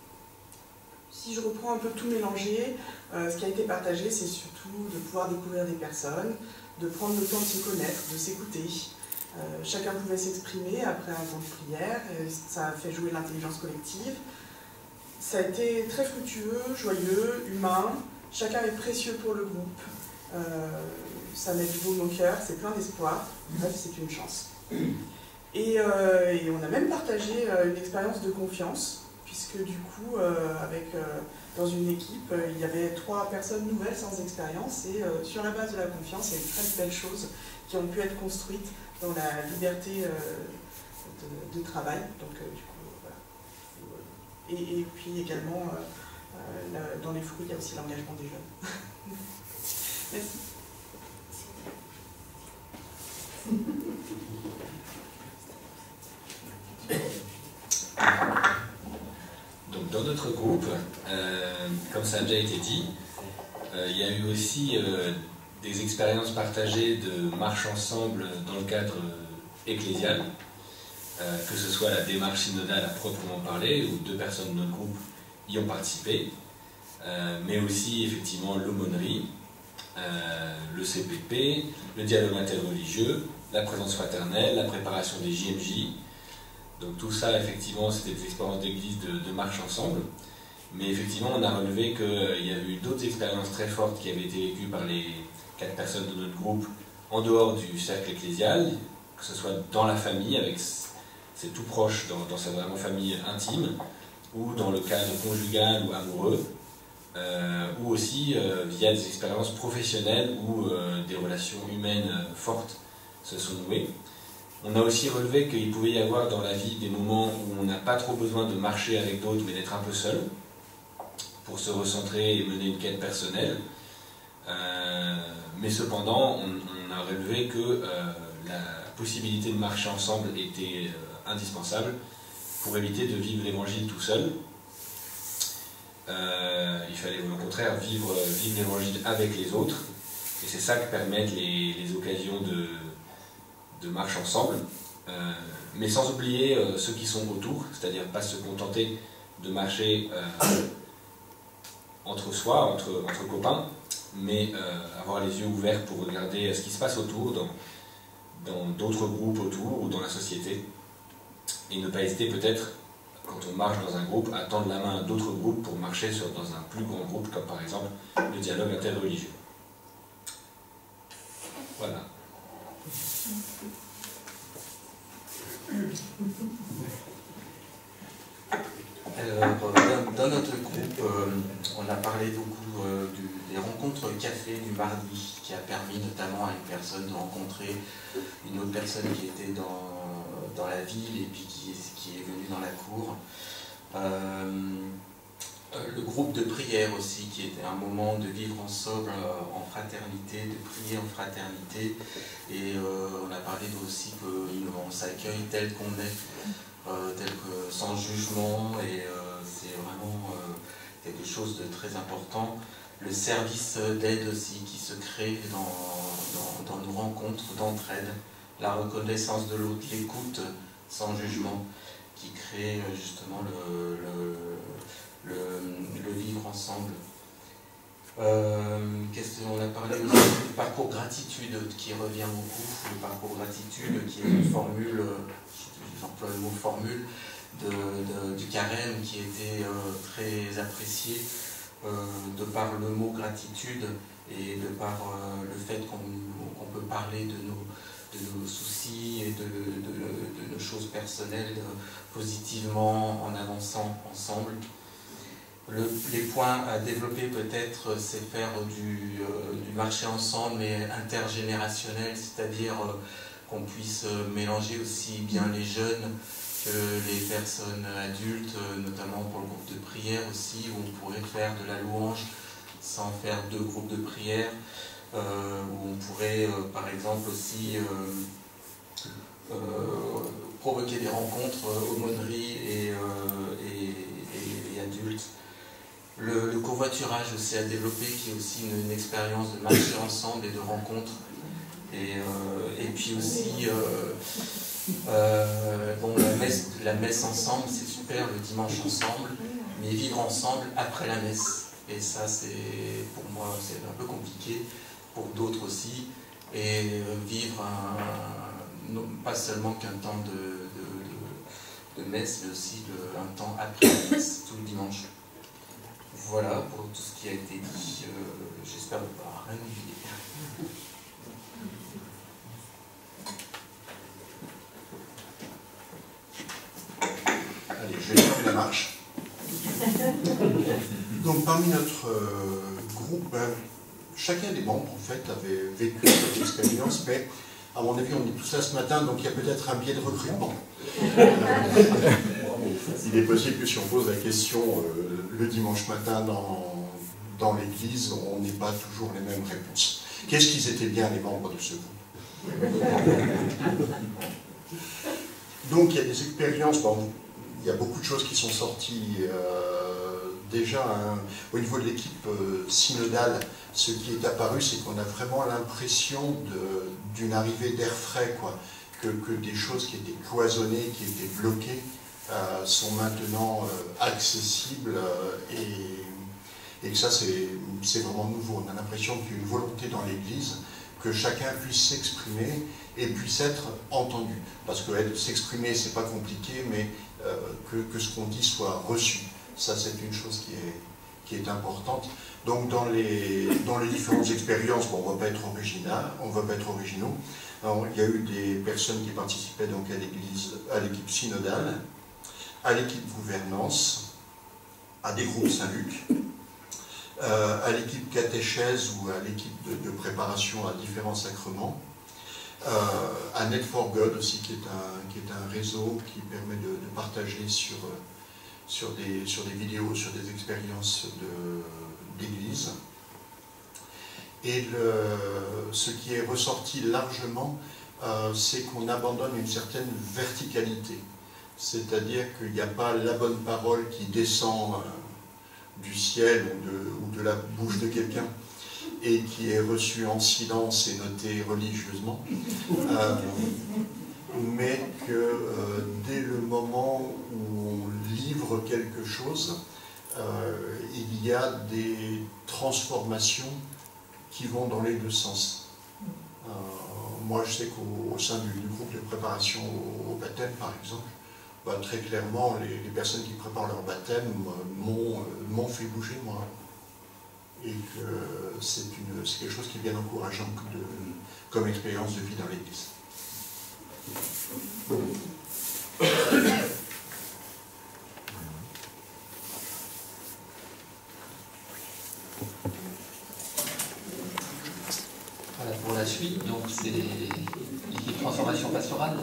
Si je reprends un peu tout mélangé, euh, ce qui a été partagé, c'est surtout de pouvoir découvrir des personnes, de prendre le temps de se connaître, de s'écouter. Euh, chacun pouvait s'exprimer après un temps de prière, et ça a fait jouer l'intelligence collective. Ça a été très fructueux, joyeux, humain, chacun est précieux pour le groupe. Euh, ça met du baume au cœur, c'est plein d'espoir, bref, c'est une chance. Et, euh, et on a même partagé euh, une expérience de confiance, puisque du coup, euh, avec, euh, dans une équipe, euh, il y avait trois personnes nouvelles sans expérience, et euh, sur la base de la confiance, il y a eu très belles choses qui ont pu être construites dans la liberté euh, de, de travail. Donc, euh, du coup, voilà. Et, et puis également, euh, euh, la, dans les fruits, il y a aussi l'engagement des jeunes. Merci. Donc dans notre groupe, euh, comme ça a déjà été dit, euh, il y a eu aussi euh, des expériences partagées de marche ensemble dans le cadre ecclésial, euh, que ce soit la démarche synodale à proprement parler, où deux personnes de notre groupe y ont participé, euh, mais aussi effectivement l'aumônerie, euh, le C P P, le dialogue interreligieux, la présence fraternelle, la préparation des J M J. Donc tout ça, effectivement, c'était des expériences d'église de, de marche ensemble. Mais effectivement, on a relevé qu'il y a eu d'autres expériences très fortes qui avaient été vécues par les quatre personnes de notre groupe en dehors du cercle ecclésial, que ce soit dans la famille, avec ses tout proches, dans, dans sa vraiment famille intime, ou dans le cadre conjugal ou amoureux, euh, ou aussi euh, via des expériences professionnelles où euh, des relations humaines fortes se sont nouées. On a aussi relevé qu'il pouvait y avoir dans la vie des moments où on n'a pas trop besoin de marcher avec d'autres, mais d'être un peu seul, pour se recentrer et mener une quête personnelle. Euh, mais cependant, on, on a relevé que euh, la possibilité de marcher ensemble était euh, indispensable pour éviter de vivre l'évangile tout seul. Euh, il fallait au contraire vivre, vivre l'évangile avec les autres, et c'est ça que permettent les, les occasions de, de marche ensemble, euh, mais sans oublier euh, ceux qui sont autour, c'est-à-dire pas se contenter de marcher euh, entre soi, entre, entre copains, mais euh, avoir les yeux ouverts pour regarder ce qui se passe autour, dans dans d'autres groupes autour ou dans la société, et ne pas hésiter peut-être, quand on marche dans un groupe, à tendre la main à d'autres groupes pour marcher sur, dans un plus grand groupe, comme par exemple le dialogue interreligieux. Voilà. Alors, dans, dans notre groupe, euh, on a parlé beaucoup euh, du, des rencontres café du mardi, qui a permis notamment à une personne de rencontrer une autre personne qui était dans, dans la ville et puis qui, qui est venue dans la cour. Euh, le groupe de prière aussi, qui était un moment de vivre ensemble euh, en fraternité, de prier en fraternité. Et euh, on a parlé aussi qu'on s'accueille tel qu'on est. Euh, tel que sans jugement, et euh, c'est vraiment euh, quelque chose de très important. Le service d'aide aussi qui se crée dans, dans, dans nos rencontres d'entraide, la reconnaissance de l'autre, l'écoute sans jugement, qui crée justement le, le, le, le vivre ensemble. Euh, qu'est-ce qu'on a parlé aussi du parcours gratitude qui revient beaucoup, le parcours gratitude qui est une formule, j'emploie le mot formule, de, de, du carême qui était euh, très apprécié euh, de par le mot gratitude et de par euh, le fait qu'on qu'on peut parler de nos, de nos soucis et de, de, de nos choses personnelles de, positivement en avançant ensemble. Le, les points à développer peut-être, c'est faire du, euh, du marché ensemble mais intergénérationnel, c'est-à-dire euh, qu'on puisse mélanger aussi bien les jeunes que les personnes adultes, notamment pour le groupe de prière aussi, où on pourrait faire de la louange sans faire deux groupes de prière, euh, où on pourrait euh, par exemple aussi euh, euh, provoquer des rencontres euh, aumônerie et, euh, et, et, et adultes. Le, le covoiturage aussi à développer, qui est aussi une, une expérience de marcher ensemble et de rencontres. Et, euh, et puis aussi, euh, euh, bon, la messe, la messe ensemble, c'est super, le dimanche ensemble, mais vivre ensemble après la messe. Et ça, c'est pour moi, c'est un peu compliqué, pour d'autres aussi. Et vivre un, non, pas seulement qu'un temps de, de, de, de messe, mais aussi le, un temps après la messe, tout le dimanche. Voilà pour tout ce qui a été dit. Euh, J'espère ne pas rien oublier. Allez, je vais faire la marche. Donc parmi notre euh, groupe, hein, chacun des membres en fait avait vécu cette expérience, mais à mon avis on est tous là ce matin, donc il y a peut-être un biais de recrutement. Il est possible que si on pose la question euh, le dimanche matin dans, dans l'église, on n'ait pas toujours les mêmes réponses. Qu'est-ce qu'ils étaient bien les membres de ce groupe? Donc il y a des expériences, bon, il y a beaucoup de choses qui sont sorties euh, déjà, un, au niveau de l'équipe euh, synodale, ce qui est apparu, c'est qu'on a vraiment l'impression d'une arrivée d'air frais, quoi. Que, que des choses qui étaient cloisonnées, qui étaient bloquées, euh, sont maintenant euh, accessibles euh, et, et que ça, c'est vraiment nouveau. On a l'impression qu'il y a une volonté dans l'Église que chacun puisse s'exprimer et puisse être entendu. Parce que s'exprimer, c'est pas compliqué, mais euh, que, que ce qu'on dit soit reçu. Ça, c'est une chose qui est, qui est importante. Donc, dans les, dans les différentes expériences, bon, on ne va pas être original, on va pas être originaux. Alors, il y a eu des personnes qui participaient donc à l'église, à l'équipe synodale, à l'équipe gouvernance, à des groupes Saint-Luc, euh, à l'équipe catéchèse ou à l'équipe de, de préparation à différents sacrements, euh, à Net for God aussi, qui est un, qui est un réseau qui permet de, de partager sur, sur, des, sur des vidéos, sur des expériences d'église. Et le, ce qui est ressorti largement, euh, c'est qu'on abandonne une certaine verticalité. C'est-à-dire qu'il n'y a pas la bonne parole qui descend euh, du ciel ou de, ou de la bouche de quelqu'un et qui est reçue en silence et notée religieusement. Euh, mais que euh, dès le moment où on livre quelque chose, euh, il y a des transformations qui vont dans les deux sens. Euh, moi, je sais qu'au sein du, du groupe de préparation au, au baptême, par exemple, bah, très clairement, les, les personnes qui préparent leur baptême m'ont euh, fait bouger, moi. Et que c'est quelque chose qui est bien encourageant de, comme expérience de vie dans l'Église. Voilà pour la suite, donc c'est l'équipe transformation pastorale.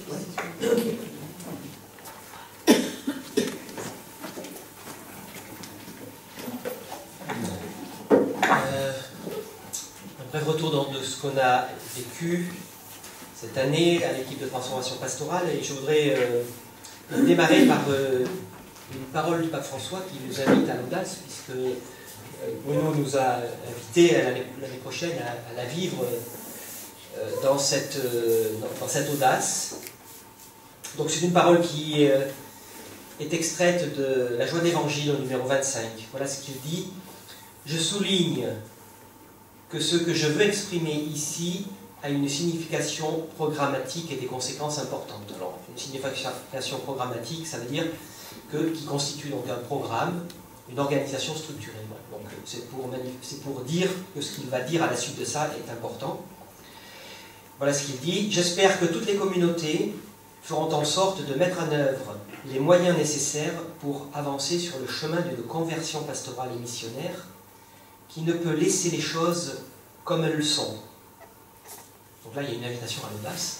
Euh, un bref retour donc de ce qu'on a vécu cette année à l'équipe de transformation pastorale, et je voudrais euh, démarrer par euh, une parole du pape François qui nous invite à l'audace, puisque euh, Bruno nous a invités l'année prochaine à, à la vivre euh, dans, cette, euh, dans, dans cette audace. Donc c'est une parole qui euh, est extraite de La Joie d'Évangile au numéro vingt-cinq. Voilà ce qu'il dit. Je souligne que ce que je veux exprimer ici a une signification programmatique et des conséquences importantes. Alors, une signification programmatique, ça veut dire que, qui constitue donc un programme, une organisation structurée. Donc, c'est pour, pour dire que ce qu'il va dire à la suite de ça est important. Voilà ce qu'il dit. J'espère que toutes les communautés feront en sorte de mettre en œuvre les moyens nécessaires pour avancer sur le chemin d'une conversion pastorale et missionnaire qui ne peut laisser les choses comme elles le sont. Donc là, il y a une invitation à l'audace.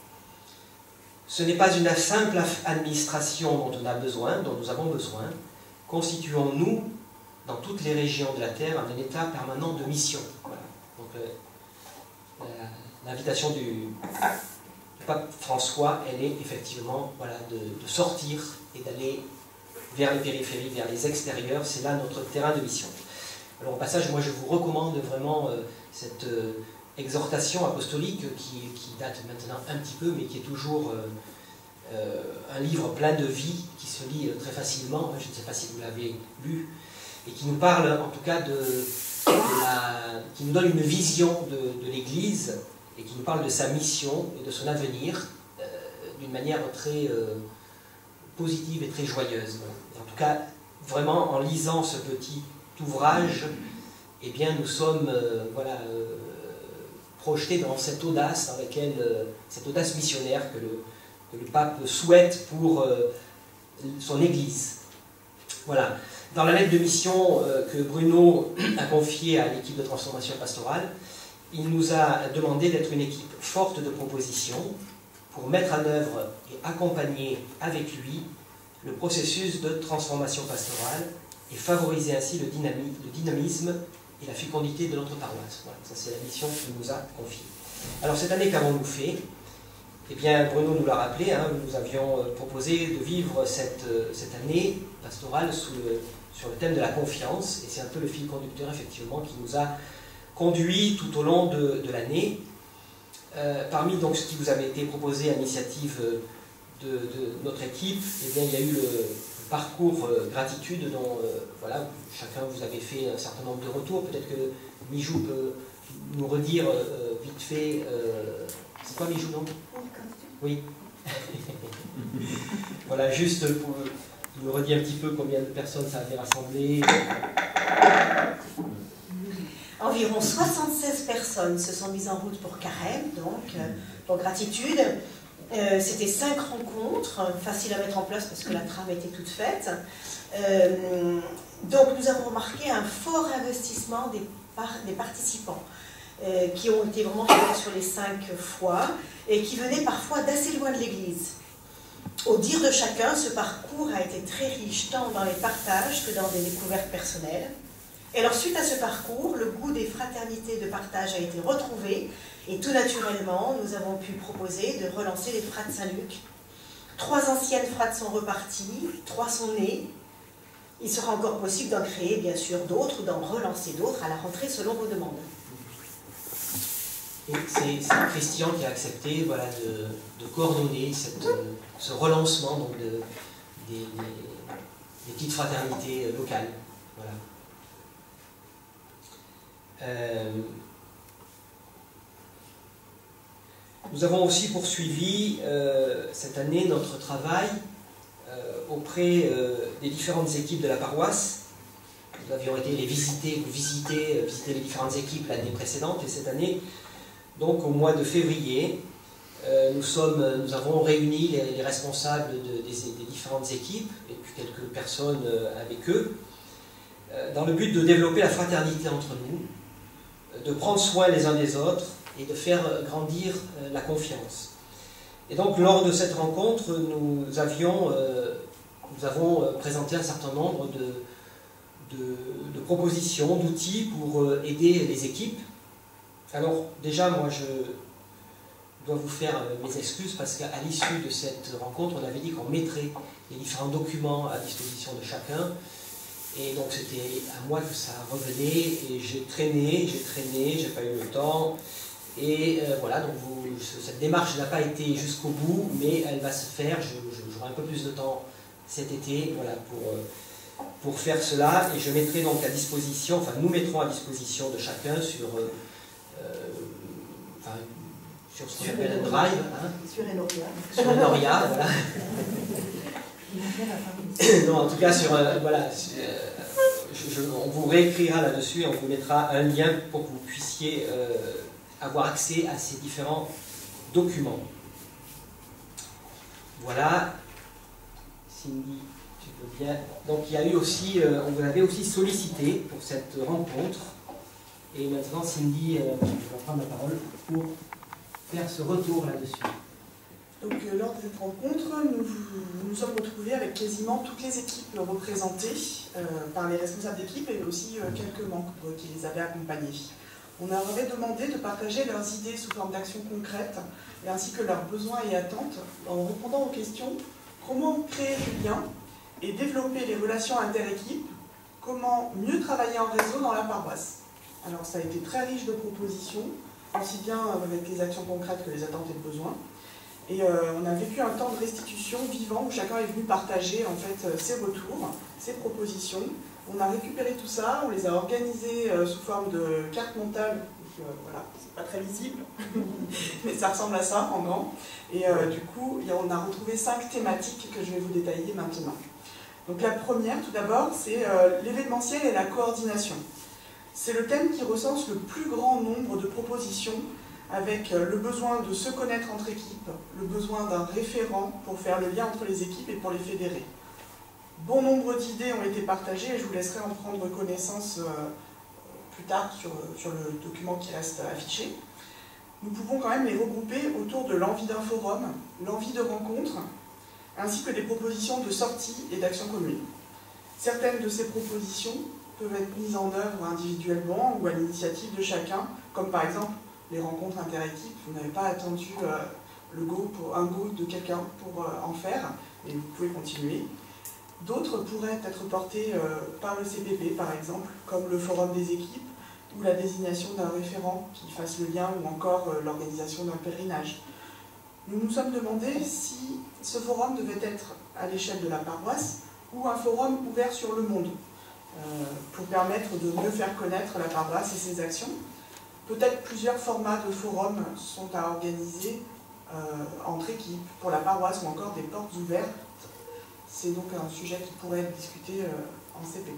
Ce n'est pas une simple administration dont on a besoin, dont nous avons besoin. Constituons-nous, dans toutes les régions de la Terre, un état permanent de mission. Voilà. Donc euh, l'invitation du, du pape François, elle est effectivement voilà, de, de sortir et d'aller vers les périphéries, vers les extérieurs. C'est là notre terrain de mission. Alors au passage, moi je vous recommande vraiment euh, cette euh, exhortation apostolique qui, qui date maintenant un petit peu, mais qui est toujours euh, euh, un livre plein de vie, qui se lit euh, très facilement, je ne sais pas si vous l'avez lu, et qui nous parle en tout cas de, de la, qui nous donne une vision de, de l'Église, et qui nous parle de sa mission et de son avenir euh, d'une manière très euh, positive et très joyeuse. Et en tout cas, vraiment en lisant ce petit ouvrage, eh bien nous sommes euh, voilà, euh, projetés dans cette audace, dans laquelle, euh, cette audace missionnaire que le, que le pape souhaite pour euh, son Église. Voilà. Dans la lettre de mission euh, que Bruno a confiée à l'équipe de transformation pastorale, il nous a demandé d'être une équipe forte de propositions pour mettre en œuvre et accompagner avec lui le processus de transformation pastorale et favoriser ainsi le, dynami le dynamisme et la fécondité de notre paroisse. Voilà, ça c'est la mission qu'il nous a confiée. Alors cette année, qu'avons-nous fait? Eh bien, Bruno nous l'a rappelé, hein, nous avions proposé de vivre cette, cette année pastorale sous le, sur le thème de la confiance, et c'est un peu le fil conducteur effectivement qui nous a conduit tout au long de, de l'année. Euh, parmi donc ce qui vous avait été proposé à l'initiative de, de notre équipe, eh bien, il y a eu le parcours euh, gratitude dont euh, voilà, chacun vous avez fait un certain nombre de retours. Peut-être que Mijou peut nous redire euh, vite fait. Euh, c'est quoi Mijou, non? Oui. Voilà, juste pour nous redire un petit peu combien de personnes ça avait rassemblé. Environ soixante-seize personnes se sont mises en route pour Carême, donc euh, pour gratitude. Euh, C'était cinq rencontres, faciles à mettre en place parce que la trame était toute faite. Euh, donc nous avons remarqué un fort investissement des, par, des participants euh, qui ont été vraiment sur les cinq fois et qui venaient parfois d'assez loin de l'église. Au dire de chacun, ce parcours a été très riche tant dans les partages que dans des découvertes personnelles. Et alors, suite à ce parcours, le goût des fraternités de partage a été retrouvé et tout naturellement, nous avons pu proposer de relancer les frates Saint-Luc. Trois anciennes frates sont reparties, trois sont nées. Il sera encore possible d'en créer bien sûr d'autres ou d'en relancer d'autres à la rentrée selon vos demandes. Et c'est Christian qui a accepté voilà, de, de coordonner cette, ce relancement donc de, des, des, des petites fraternités locales. Voilà. Euh, nous avons aussi poursuivi euh, cette année notre travail euh, auprès euh, des différentes équipes de la paroisse. Nous avions été les visiter, visiter, visiter les différentes équipes l'année précédente et cette année, donc au mois de février, euh, nous, sommes, nous avons réuni les, les responsables de, des, des différentes équipes et puis quelques personnes euh, avec eux euh, dans le but de développer la fraternité entre nous, de prendre soin les uns des autres et de faire grandir euh, la confiance. Et donc, lors de cette rencontre, nous, avions, euh, nous avons présenté un certain nombre de, de, de propositions, d'outils pour euh, aider les équipes. Alors, déjà, moi, je dois vous faire euh, mes excuses parce qu'à l'issue de cette rencontre, on avait dit qu'on mettrait les différents documents à disposition de chacun. Et donc c'était à moi que ça revenait, et j'ai traîné, j'ai traîné, j'ai pas eu le temps. Et euh, voilà, donc vous, cette démarche n'a pas été jusqu'au bout, mais elle va se faire, j'aurai un peu plus de temps cet été, voilà, pour, euh, pour faire cela. Et je mettrai donc à disposition, enfin nous mettrons à disposition de chacun sur, euh, enfin, sur ce qu'on appelle un drive. Hein, sur Enoria. Sur Enoria, voilà. Non, en tout cas, sur, euh, voilà, sur, euh, je, je, on vous réécrira là-dessus et on vous mettra un lien pour que vous puissiez euh, avoir accès à ces différents documents. Voilà. Cindy, tu peux bien. Donc, il y a eu aussi, euh, on vous avait aussi sollicité pour cette rencontre. Et maintenant, Cindy, euh, je vais prendre la parole pour faire ce retour là-dessus. Donc, euh, lors de cette rencontre, nous nous, nous sommes retrouvés avec quasiment toutes les équipes représentées euh, par les responsables d'équipe et aussi euh, quelques membres qui les avaient accompagnés. On leur avait demandé de partager leurs idées sous forme d'actions concrètes et ainsi que leurs besoins et attentes en répondant aux questions comment créer du lien et développer les relations inter-équipes, comment mieux travailler en réseau dans la paroisse. Alors, ça a été très riche de propositions, aussi bien avec les actions concrètes que les attentes et les besoins. Et euh, on a vécu un temps de restitution vivant où chacun est venu partager en fait euh, ses retours, ses propositions. On a récupéré tout ça, on les a organisés euh, sous forme de cartes montables. Donc, euh, voilà, c'est pas très visible, mais ça ressemble à ça en grand. Et euh, du coup, on a retrouvé cinq thématiques que je vais vous détailler maintenant. Donc la première, tout d'abord, c'est euh, l'événementiel et la coordination. C'est le thème qui recense le plus grand nombre de propositions avec le besoin de se connaître entre équipes, le besoin d'un référent pour faire le lien entre les équipes et pour les fédérer. Bon nombre d'idées ont été partagées et je vous laisserai en prendre connaissance euh, plus tard sur, sur le document qui reste affiché. Nous pouvons quand même les regrouper autour de l'envie d'un forum, l'envie de rencontre, ainsi que des propositions de sortie et d'action commune. Certaines de ces propositions peuvent être mises en œuvre individuellement ou à l'initiative de chacun, comme par exemple les rencontres inter-équipes. Vous n'avez pas attendu euh, le go pour, un go de quelqu'un pour euh, en faire, et vous pouvez continuer. D'autres pourraient être portés euh, par le C P P, par exemple, comme le forum des équipes, ou la désignation d'un référent qui fasse le lien, ou encore euh, l'organisation d'un pèlerinage. Nous nous sommes demandé si ce forum devait être à l'échelle de la paroisse, ou un forum ouvert sur le monde, euh, pour permettre de mieux faire connaître la paroisse et ses actions. Peut-être plusieurs formats de forums sont à organiser euh, entre équipes, pour la paroisse, ou encore des portes ouvertes. C'est donc un sujet qui pourrait être discuté euh, en C P P.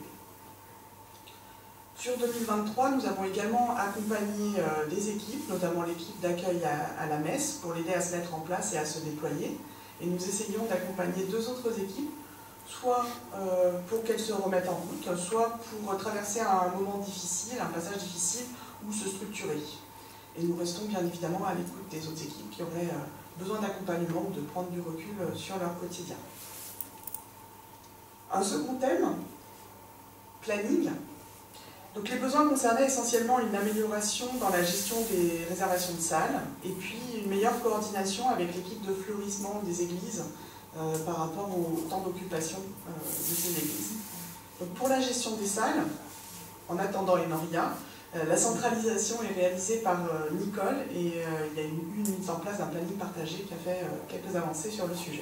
Sur deux mille vingt-trois, nous avons également accompagné euh, des équipes, notamment l'équipe d'accueil à, à la messe, pour l'aider à se mettre en place et à se déployer. Et nous essayons d'accompagner deux autres équipes, soit euh, pour qu'elles se remettent en route, soit pour traverser un moment difficile, un passage difficile, ou se structurer. Et nous restons bien évidemment à l'écoute des autres équipes qui auraient euh, besoin d'accompagnement ou de prendre du recul euh, sur leur quotidien. Un second thème, planning. Donc les besoins concernaient essentiellement une amélioration dans la gestion des réservations de salles et puis une meilleure coordination avec l'équipe de fleurissement des églises euh, par rapport au temps d'occupation euh, de ces églises. Donc pour la gestion des salles, en attendant les Noria, euh, la centralisation est réalisée par euh, Nicole et euh, il y a eu une mise en place d'un planning partagé qui a fait euh, quelques avancées sur le sujet.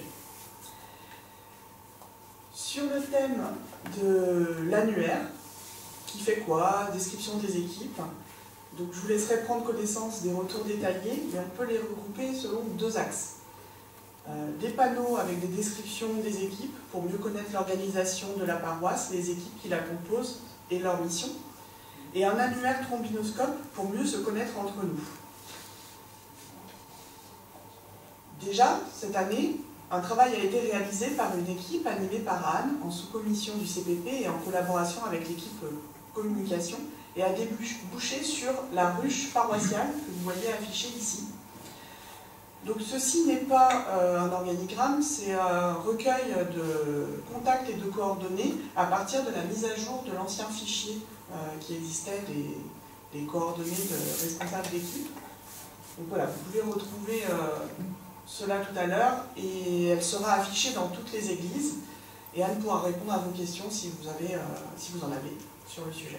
Sur le thème de l'annuaire, qui fait quoi, description des équipes, donc je vous laisserai prendre connaissance des retours détaillés, mais on peut les regrouper selon deux axes. Euh, des panneaux avec des descriptions des équipes pour mieux connaître l'organisation de la paroisse, les équipes qui la composent et leur mission, et un annuaire trombinoscope pour mieux se connaître entre nous. Déjà, cette année, un travail a été réalisé par une équipe animée par Anne, en sous-commission du C P P et en collaboration avec l'équipe communication, et a débouché sur la ruche paroissiale que vous voyez affichée ici. Donc ceci n'est pas euh, un organigramme, c'est un recueil de contacts et de coordonnées à partir de la mise à jour de l'ancien fichier euh, qui existait des, des coordonnées de responsables d'équipe. Donc voilà, vous pouvez retrouver euh, cela tout à l'heure et elle sera affichée dans toutes les églises et Anne pourra répondre à vos questions si vous, avez, euh, si vous en avez sur le sujet.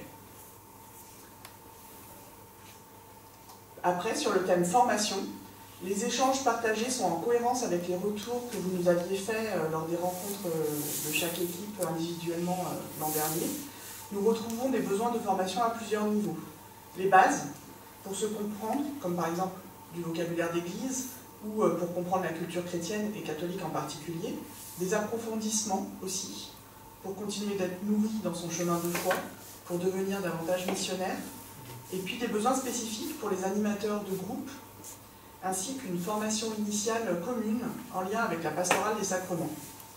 Après, sur le thème formation, les échanges partagés sont en cohérence avec les retours que vous nous aviez faits euh, lors des rencontres euh, de chaque équipe individuellement euh, l'an dernier. Nous retrouvons des besoins de formation à plusieurs niveaux. Les bases, pour se comprendre, comme par exemple du vocabulaire d'église, ou euh, pour comprendre la culture chrétienne et catholique en particulier. Des approfondissements aussi, pour continuer d'être nourri dans son chemin de foi, pour devenir davantage missionnaire. Et puis des besoins spécifiques pour les animateurs de groupe, ainsi qu'une formation initiale commune en lien avec la pastorale des sacrements.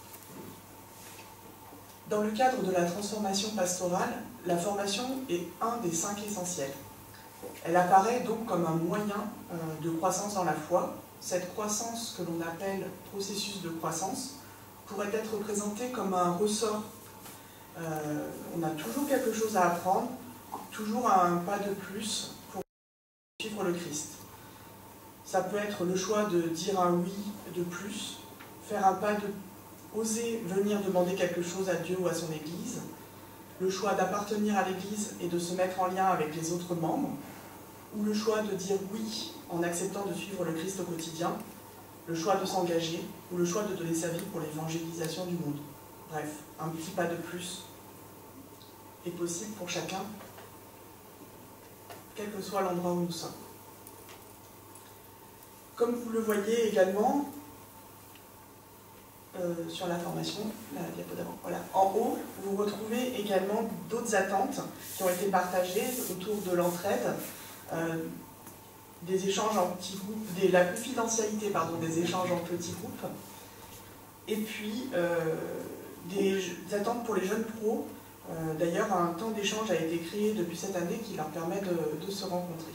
Dans le cadre de la transformation pastorale, la formation est un des cinq essentiels. Elle apparaît donc comme un moyen euh, de croissance dans la foi. Cette croissance que l'on appelle processus de croissance pourrait être représentée comme un ressort. Euh, on a toujours quelque chose à apprendre, toujours un pas de plus pour suivre le Christ. Ça peut être le choix de dire un oui de plus, faire un pas de oser venir demander quelque chose à Dieu ou à son Église, le choix d'appartenir à l'Église et de se mettre en lien avec les autres membres, ou le choix de dire oui en acceptant de suivre le Christ au quotidien, le choix de s'engager, ou le choix de donner sa vie pour l'évangélisation du monde. Bref, un petit pas de plus est possible pour chacun, quel que soit l'endroit où nous sommes. Comme vous le voyez également, euh, sur la formation, la diapo d'avant, voilà. En haut, vous retrouvez également d'autres attentes qui ont été partagées autour de l'entraide, euh, des échanges en petits groupes, des, la confidentialité pardon, des échanges en petits groupes, et puis euh, des, des attentes pour les jeunes pros. Euh, D'ailleurs, un temps d'échange a été créé depuis cette année qui leur permet de, de se rencontrer.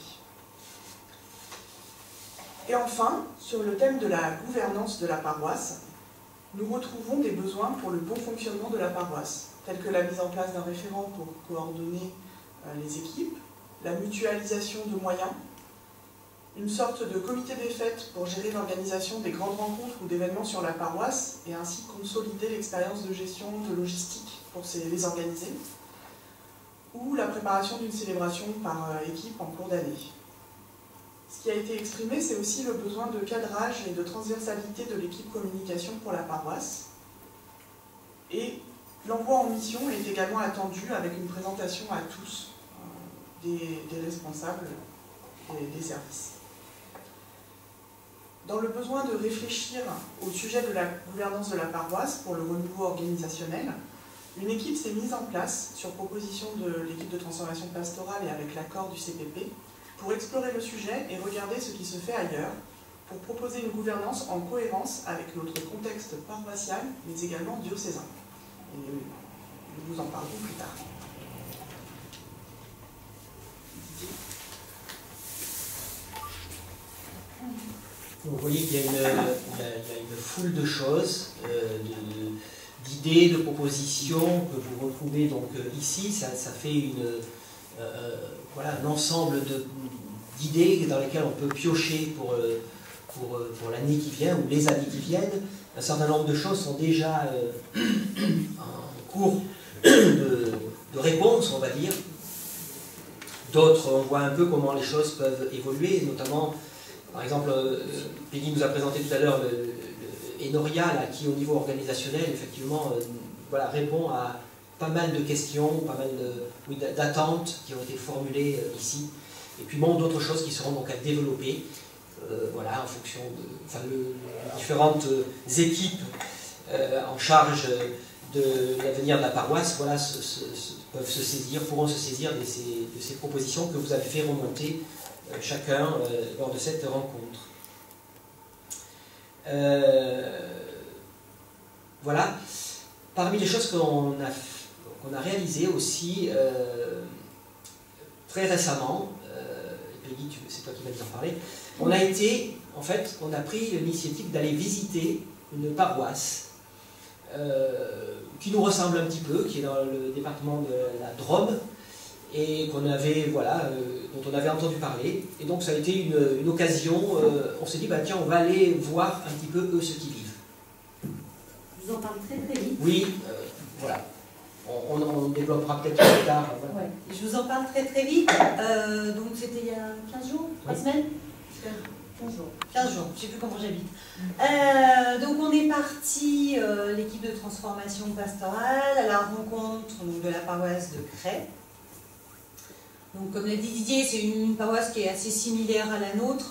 Et enfin, sur le thème de la gouvernance de la paroisse, nous retrouvons des besoins pour le bon fonctionnement de la paroisse, tels que la mise en place d'un référent pour coordonner euh, les équipes, la mutualisation de moyens, une sorte de comité des fêtes pour gérer l'organisation des grandes rencontres ou d'événements sur la paroisse et ainsi consolider l'expérience de gestion, de logistique pour ces, les organiser, ou la préparation d'une célébration par équipe en cours d'année. Ce qui a été exprimé, c'est aussi le besoin de cadrage et de transversalité de l'équipe communication pour la paroisse. Et l'envoi en mission est également attendu avec une présentation à tous euh, des, des responsables des, des services. Dans le besoin de réfléchir au sujet de la gouvernance de la paroisse pour le renouveau organisationnel, une équipe s'est mise en place sur proposition de l'équipe de transformation pastorale et avec l'accord du C P P pour explorer le sujet et regarder ce qui se fait ailleurs, pour proposer une gouvernance en cohérence avec notre contexte paroissial, mais également diocésain. Et nous vous en parlerons plus tard. Vous voyez qu'il y, y, y a une foule de choses, euh, d'idées, de, de propositions que vous retrouvez donc ici. Ça, ça fait une, euh, voilà, un ensemble d'idées dans lesquelles on peut piocher pour, pour, pour l'année qui vient ou les années qui viennent. Un certain nombre de choses sont déjà euh, en cours de, de réponse, on va dire. D'autres, on voit un peu comment les choses peuvent évoluer, notamment. Par exemple, euh, Peggy nous a présenté tout à l'heure le, le Enoria, là, qui au niveau organisationnel, effectivement, euh, voilà, répond à pas mal de questions, pas mal de, oui, d'attentes qui ont été formulées euh, ici. Et puis bon, d'autres choses qui seront donc à développer, euh, voilà, en fonction de enfin, le, les différentes équipes euh, en charge de l'avenir de la paroisse, voilà, se, se, se, peuvent se saisir, pourront se saisir de ces, de ces propositions que vous avez fait remonter chacun euh, lors de cette rencontre. Euh, voilà. Parmi les choses qu'on a, qu'on a réalisées aussi euh, très récemment, euh, Peggy, c'est toi qui vas nous en parler, on a été, en fait, on a pris l'initiative d'aller visiter une paroisse euh, qui nous ressemble un petit peu, qui est dans le département de la Drôme, et qu'on avait, voilà, euh, dont on avait entendu parler. Et donc ça a été une, une occasion, euh, on s'est dit, bah, tiens, on va aller voir un petit peu eux ce qu'ils vivent. Je vous en parle très très vite. Oui, euh, voilà. On, on, on développera peut-être plus tard. Voilà. Ouais. Je vous en parle très très vite. Euh, donc c'était il y a quinze jours, trois oui. semaines quinze jours. quinze jours, je ne sais plus comment j'habite. Euh, donc on est parti, euh, l'équipe de transformation pastorale, à la rencontre donc, de la paroisse de Cray. Donc, comme l'a dit Didier, c'est une paroisse qui est assez similaire à la nôtre.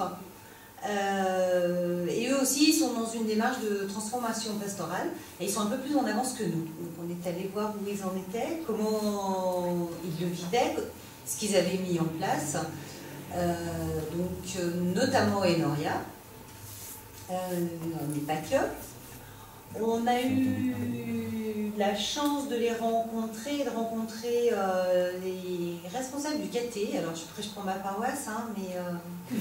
Euh, et eux aussi, ils sont dans une démarche de transformation pastorale. Et ils sont un peu plus en avance que nous. Donc, on est allé voir où ils en étaient, comment ils le vivaient, ce qu'ils avaient mis en place. Euh, donc, euh, notamment Enoria, euh, mais pas que. On a eu la chance de les rencontrer, de rencontrer euh, les responsables du caté. Alors, je prêche pour ma paroisse, hein, mais... Euh...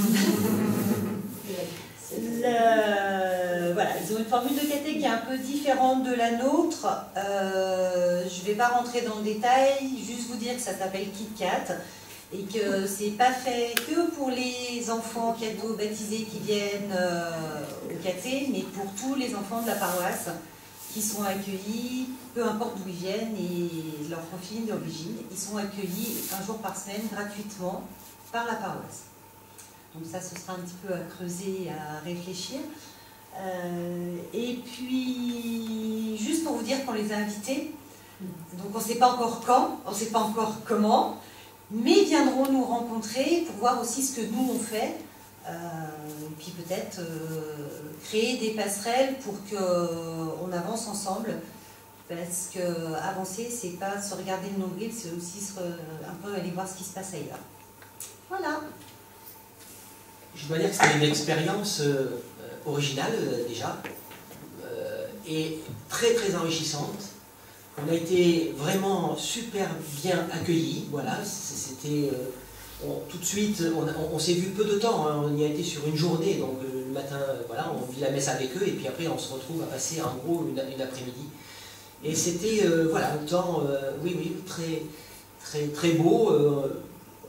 Le... Voilà, ils ont une formule de caté qui est un peu différente de la nôtre. Euh, je ne vais pas rentrer dans le détail, juste vous dire que ça s'appelle KitKat et que c'est pas fait que pour les enfants cathos baptisés qui viennent euh, au caté, mais pour tous les enfants de la paroisse qui sont accueillis, peu importe d'où ils viennent et leur profil d'origine, ils sont accueillis un jour par semaine gratuitement par la paroisse. Donc ça, ce sera un petit peu à creuser, à réfléchir. Euh, et puis, juste pour vous dire qu'on les a invités, donc on ne sait pas encore quand, on ne sait pas encore comment, mais ils viendront nous rencontrer pour voir aussi ce que nous on fait, euh, et puis peut-être euh, créer des passerelles pour qu'on avance ensemble, parce que avancer, c'est pas se regarder le nombril, c'est aussi se, un peu aller voir ce qui se passe ailleurs. Voilà. Je dois dire que c'était une expérience euh, originale euh, déjà, euh, et très très enrichissante. On a été vraiment super bien accueillis, voilà, c'était euh, tout de suite, on, on, on s'est vu peu de temps, hein, on y a été sur une journée, donc euh, le matin, euh, voilà, on vit la messe avec eux, et puis après on se retrouve à passer en gros une, une après-midi. Et c'était, euh, voilà, un temps, euh, oui, oui, très, très, très beau. Euh,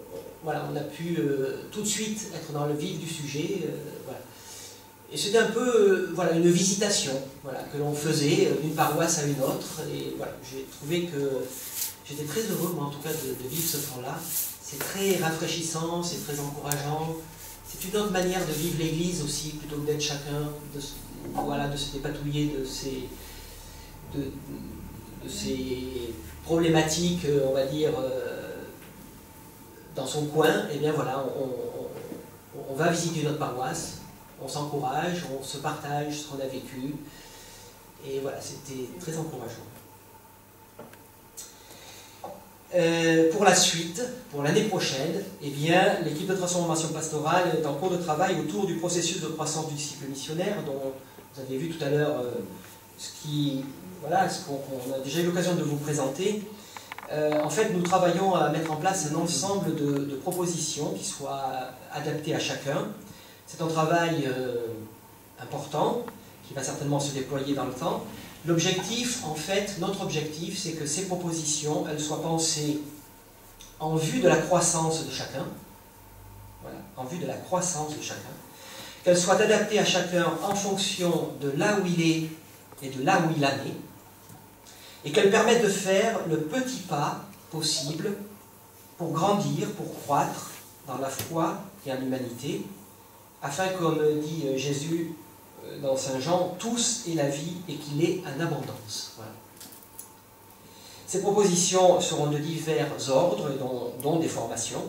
voilà, on a pu euh, tout de suite être dans le vif du sujet. Euh, voilà. Et c'était un peu euh, voilà, une visitation voilà, que l'on faisait d'une paroisse à une autre. Et voilà, j'ai trouvé que j'étais très heureux, moi en tout cas, de, de vivre ce temps-là. C'est très rafraîchissant, c'est très encourageant. C'est une autre manière de vivre l'Église aussi, plutôt que d'être chacun, de, voilà, de se dépatouiller de ces, de, de ces problématiques, on va dire, euh, dans son coin. Et bien voilà, on, on, on va visiter notre paroisse, on s'encourage, on se partage ce qu'on a vécu. Et voilà, c'était très encourageant. Euh, pour la suite, pour l'année prochaine, eh bien, l'équipe de transformation pastorale est en cours de travail autour du processus de croissance du disciple missionnaire, dont vous avez vu tout à l'heure euh, ce qui, voilà, ce qu'on qu'on a déjà eu l'occasion de vous présenter. Euh, en fait, nous travaillons à mettre en place un ensemble de, de propositions qui soient adaptées à chacun. C'est un travail euh, important qui va certainement se déployer dans le temps. L'objectif, en fait, notre objectif, c'est que ces propositions, elles soient pensées en vue de la croissance de chacun, voilà, en vue de la croissance de chacun, qu'elles soient adaptées à chacun en fonction de là où il est et de là où il en est, et qu'elles permettent de faire le petit pas possible pour grandir, pour croître dans la foi et en l'humanité, afin, comme dit Jésus dans Saint Jean, tous aient la vie et qu'il est en abondance. Voilà. Ces propositions seront de divers ordres, dont, dont des formations.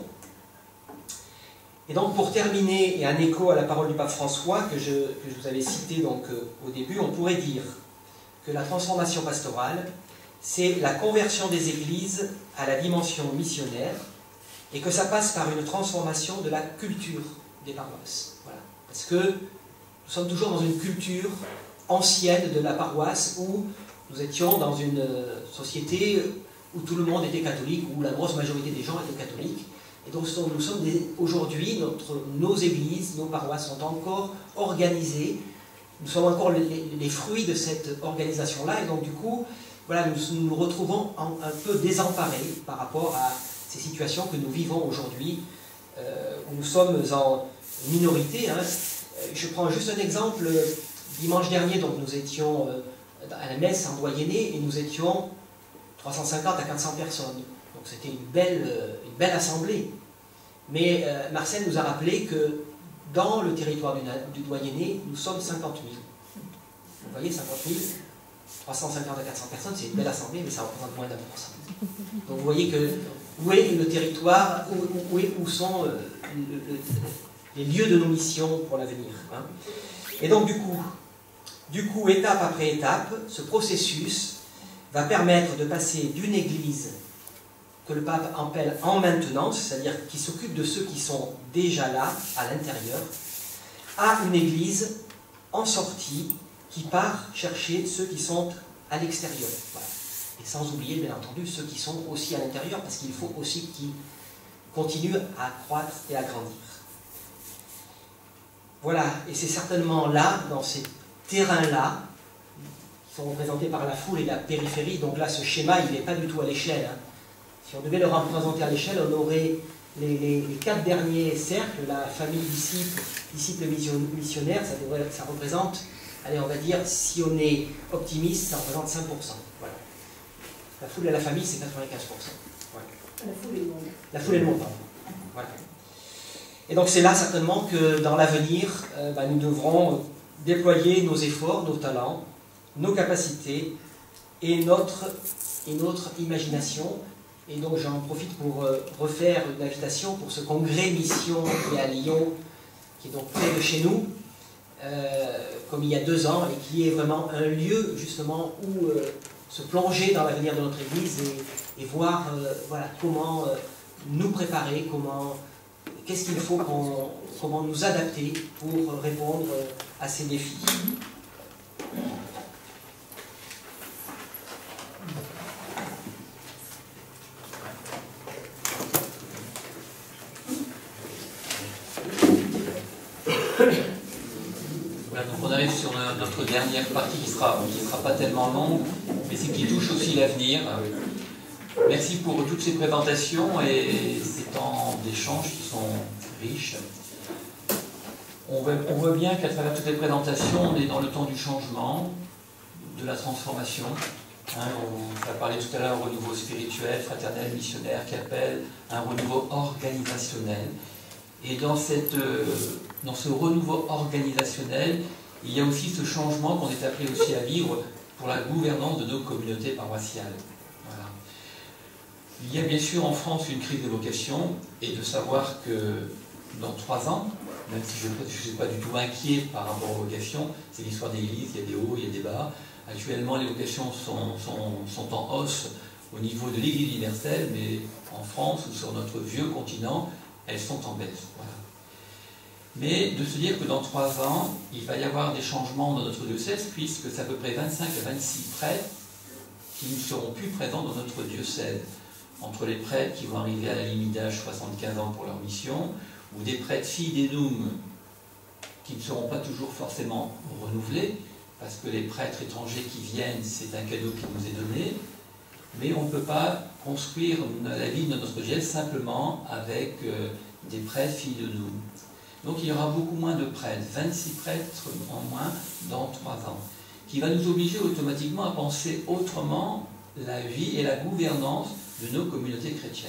Et donc, pour terminer, et un écho à la parole du pape François que je, que je vous avais cité donc, euh, au début, on pourrait dire que la transformation pastorale, c'est la conversion des églises à la dimension missionnaire, et que ça passe par une transformation de la culture des paroisses. Voilà. Parce que nous sommes toujours dans une culture ancienne de la paroisse où nous étions dans une société où tout le monde était catholique, où la grosse majorité des gens étaient catholiques. Et donc nous sommes aujourd'hui, nos églises, nos paroisses sont encore organisées. Nous sommes encore les, les fruits de cette organisation-là. Et donc du coup, voilà, nous nous retrouvons en, un peu désemparés par rapport à ces situations que nous vivons aujourd'hui, euh, où nous sommes en minorité. Hein. Je prends juste un exemple. Dimanche dernier, donc, nous étions à la messe en doyenné et nous étions trois cent cinquante à quatre cents personnes. Donc c'était une belle, une belle assemblée. Mais euh, Marcel nous a rappelé que dans le territoire du, du doyenné, nous sommes cinquante mille. Vous voyez, cinquante mille, trois cent cinquante à quatre cents personnes, c'est une belle assemblée, mais ça représente moins d'un pour cent. Donc vous voyez que où est le territoire, où, où, où sont euh, le, le, les lieux de nos missions pour l'avenir. Hein. Et donc du coup, du coup, étape après étape, ce processus va permettre de passer d'une église que le pape appelle en maintenance, c'est-à-dire qui s'occupe de ceux qui sont déjà là, à l'intérieur, à une église en sortie qui part chercher ceux qui sont à l'extérieur. Voilà. Et sans oublier, bien entendu, ceux qui sont aussi à l'intérieur, parce qu'il faut aussi qu'ils continuent à croître et à grandir. Voilà, et c'est certainement là, dans ces terrains-là, qui sont représentés par la foule et la périphérie, donc là, ce schéma, il n'est pas du tout à l'échelle. Hein. Si on devait le représenter à l'échelle, on aurait les, les, les quatre derniers cercles, la famille disciple, disciple missionnaire, ça, devrait, ça représente, allez, on va dire, si on est optimiste, ça représente cinq pour cent. Voilà. La foule et la famille, c'est quatre-vingt-quinze pour cent. Voilà. La foule et le monde. La foule et le monde, pardon. Voilà. Et donc c'est là certainement que dans l'avenir, euh, bah, nous devrons déployer nos efforts, nos talents, nos capacités et notre, et notre imagination. Et donc j'en profite pour euh, refaire une invitation pour ce congrès mission qui est à Lyon, qui est donc près de chez nous, euh, comme il y a deux ans, et qui est vraiment un lieu justement où euh, se plonger dans l'avenir de notre Église et, et voir euh, voilà, comment euh, nous préparer, comment... Qu'est-ce qu'il faut, qu'on, comment nous adapter pour répondre à ces défis. Voilà, donc on arrive sur notre dernière partie qui ne sera, qui sera pas tellement longue, mais c'est qui touche aussi l'avenir. Merci pour toutes ces présentations et ces temps d'échange qui sont riches. On voit, on voit bien qu'à travers toutes les présentations, on est dans le temps du changement, de la transformation. Hein, on a parlé tout à l'heure au renouveau spirituel, fraternel, missionnaire, qui appelle un renouveau organisationnel. Et dans, cette, euh, dans ce renouveau organisationnel, il y a aussi ce changement qu'on est appelé aussi à vivre pour la gouvernance de nos communautés paroissiales. Voilà. Il y a bien sûr en France une crise des vocations, et de savoir que dans trois ans, même si je ne suis pas du tout inquiet par rapport aux vocations, c'est l'histoire des églises, il y a des hauts, il y a des bas. Actuellement, les vocations sont, sont, sont en hausse au niveau de l'Église universelle, mais en France ou sur notre vieux continent, elles sont en baisse. Voilà. Mais de se dire que dans trois ans, il va y avoir des changements dans notre diocèse, puisque c'est à peu près vingt-cinq à vingt-six prêtres qui ne seront plus présents dans notre diocèse. Entre les prêtres qui vont arriver à la limite d'âge soixante-quinze ans pour leur mission, ou des prêtres fidénum qui ne seront pas toujours forcément renouvelés, parce que les prêtres étrangers qui viennent, c'est un cadeau qui nous est donné, mais on ne peut pas construire la vie de notre diocèse simplement avec euh, des prêtres fidénum. Donc il y aura beaucoup moins de prêtres, vingt-six prêtres en moins dans trois ans, qui va nous obliger automatiquement à penser autrement la vie et la gouvernance de nos communautés chrétiennes.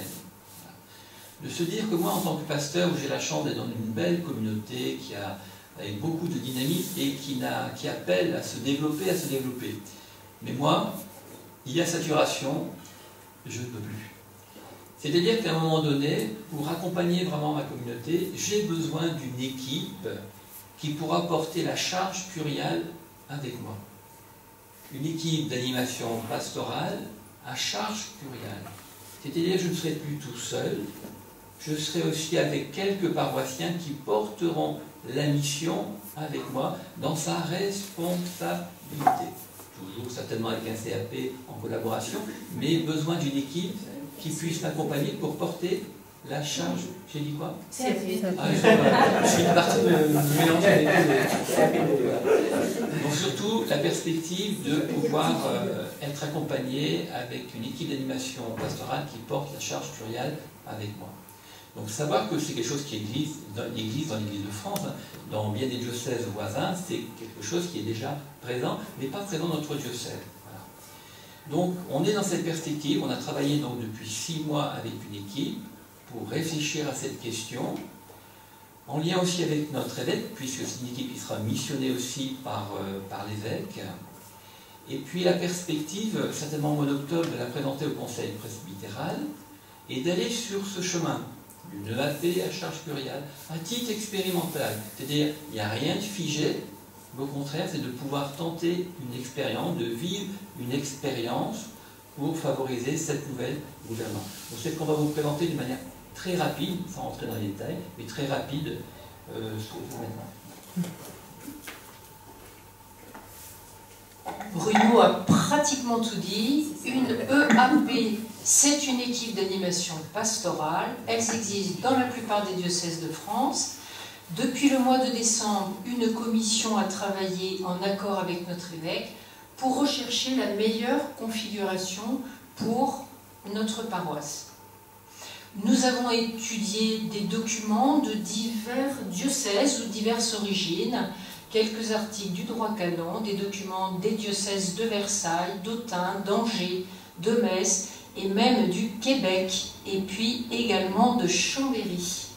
De se dire que moi, en tant que pasteur, où j'ai la chance d'être dans une belle communauté qui a avec beaucoup de dynamisme et qui, n'a, qui appelle à se développer, à se développer. Mais moi, il y a saturation, je ne peux plus. C'est-à-dire qu'à un moment donné, pour accompagner vraiment ma communauté, j'ai besoin d'une équipe qui pourra porter la charge curiale avec moi. Une équipe d'animation pastorale à charge curiale. C'est-à-dire que je ne serai plus tout seul, je serai aussi avec quelques paroissiens qui porteront la mission avec moi dans sa responsabilité. Toujours certainement avec un C A P en collaboration, mais besoin d'une équipe qui puisse m'accompagner pour porter la charge. J'ai dit quoi? C A P. Ah, je suis une partie de mélanger les deux. Donc surtout la perspective de pouvoir euh, être accompagné avec une équipe d'animation pastorale qui porte la charge curiale avec moi. Donc savoir que c'est quelque chose qui existe dans l'Église, dans l'Église de France, dans bien des diocèses voisins, c'est quelque chose qui est déjà présent, mais pas présent dans notre diocèse. Voilà. Donc on est dans cette perspective, on a travaillé donc depuis six mois avec une équipe pour réfléchir à cette question, en lien aussi avec notre évêque, puisque c'est une équipe qui sera missionnée aussi par, euh, par l'évêque. Et puis la perspective, certainement au mois d'octobre, de la présenter au Conseil presbytéral et d'aller sur ce chemin d'une E A P à charge pluriale, à titre expérimental. C'est-à-dire, il n'y a rien de figé, mais au contraire, c'est de pouvoir tenter une expérience, de vivre une expérience pour favoriser cette nouvelle gouvernance. Donc c'est ce qu'on va vous présenter d'une manière très rapide, sans rentrer dans les détails, mais très rapide euh, maintenant. Bruno a pratiquement tout dit. Une E A P, c'est une équipe d'animation pastorale. Elles existent dans la plupart des diocèses de France. Depuis le mois de décembre, une commission a travaillé en accord avec notre évêque pour rechercher la meilleure configuration pour notre paroisse. Nous avons étudié des documents de divers diocèses ou diverses origines, quelques articles du droit canon, des documents des diocèses de Versailles, d'Autun, d'Angers, de Metz et même du Québec, et puis également de Chambéry.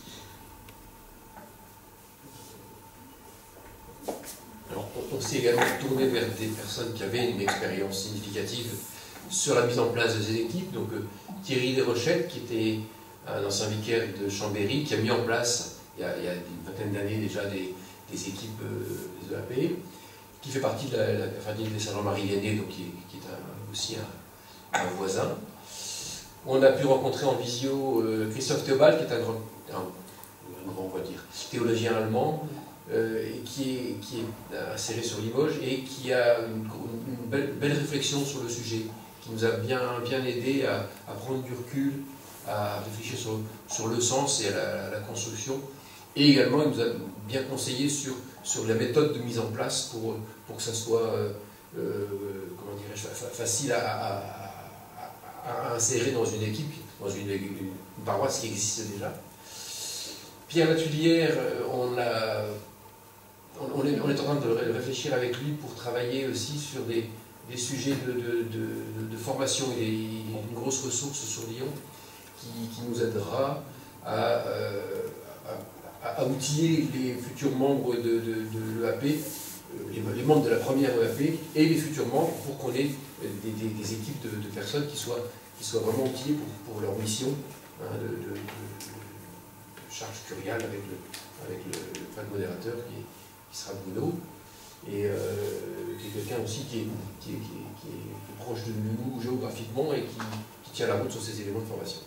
Alors, on s'est également tourné vers des personnes qui avaient une expérience significative sur la mise en place de ces équipes. Donc euh, Thierry Desrochettes, qui était un ancien vicaire de Chambéry, qui a mis en place, il y a, il y a une vingtaine d'années déjà, des, des équipes euh, des E A P, qui fait partie de la, la famille des Saint-Jean-Marie-Lyonnais, donc qui, qui est un, aussi un, un voisin. On a pu rencontrer en visio euh, Christophe Théobald, qui est un grand, un, un grand on va dire, théologien allemand, euh, et qui est, qui est inséré sur Limoges, et qui a une, une belle, belle réflexion sur le sujet, qui nous a bien, bien aidé à, à prendre du recul, à réfléchir sur, sur le sens et à la, à la construction. Et également, il nous a bien conseillé sur, sur la méthode de mise en place pour, pour que ça soit euh, euh, comment dirais-je, facile à, à, à, à, à insérer dans une équipe, dans une, une paroisse qui existe déjà. Pierre Latulière, on, a, on, est, on est en train de réfléchir avec lui pour travailler aussi sur des, des sujets de, de, de, de formation. Il y a une grosse ressource sur Lyon qui, qui nous aidera à, à, à, à outiller les futurs membres de, de, de l'E A P, les, les membres de la première E A P et les futurs membres pour qu'on ait des, des, des équipes de, de personnes qui soient, qui soient vraiment outillées pour, pour leur mission hein, de, de, de charge curiale avec le, avec le, le prêtre modérateur qui, est, qui sera Bruno, et euh, qui est quelqu'un aussi qui est, qui, est, qui, est, qui est proche de nous géographiquement et qui, qui tient la route sur ces éléments de formation.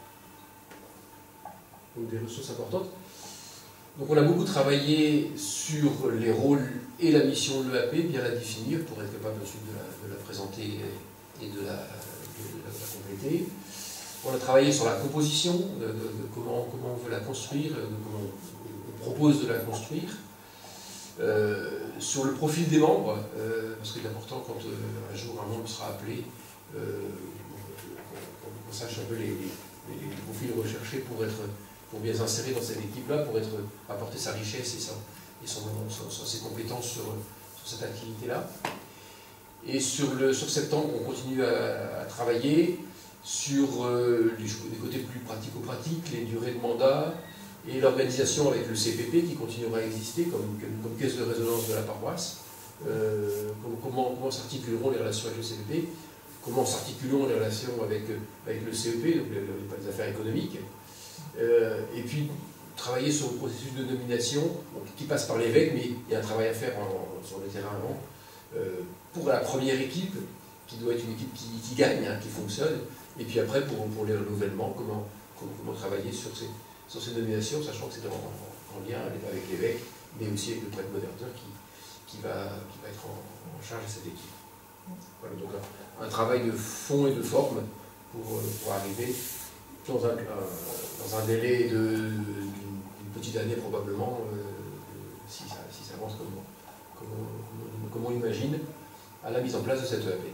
Donc des ressources importantes. Donc on a beaucoup travaillé sur les rôles et la mission de l'E A P, bien la définir pour être capable ensuite de la, de la présenter et de la, de la, de la compléter. On a travaillé sur la composition, de, de, de comment, comment on veut la construire, de comment on propose de la construire. Euh, sur le profil des membres, euh, parce qu'il est important quand euh, un jour un membre sera appelé, euh, qu'on qu'on sache un peu les, les, les profils recherchés pour, être, pour bien s'insérer dans cette équipe-là, pour être, apporter sa richesse et, sa, et son, son, son, ses compétences sur, sur cette activité-là. Et sur, le, sur septembre, on continue à, à travailler sur euh, les, les côtés plus pratico-pratiques, les durées de mandat et l'organisation avec le C P P qui continuera à exister comme, comme, comme caisse de résonance de la paroisse. Euh, comment comment s'articuleront les relations avec le C P P, comment s'articuleront les relations avec, avec le C E P, donc les, les, les affaires économiques, euh, et puis travailler sur le processus de nomination donc, qui passe par l'évêque, mais il y a un travail à faire en, sur le terrain avant, euh, pour la première équipe, qui doit être une équipe qui, qui gagne, hein, qui fonctionne. Et puis après, pour, pour les renouvellements, comment, comment, comment travailler sur ces, sur ces nominations, sachant que c'est en, en lien avec l'évêque, mais aussi avec le prêtre modérateur qui, qui, va, qui va être en, en charge de cette équipe. Voilà, donc un, un travail de fond et de forme pour, pour arriver dans un, un, dans un délai d'une petite année probablement, euh, si, ça, si ça avance comme, comme, comme, comme on imagine, à la mise en place de cette E A P.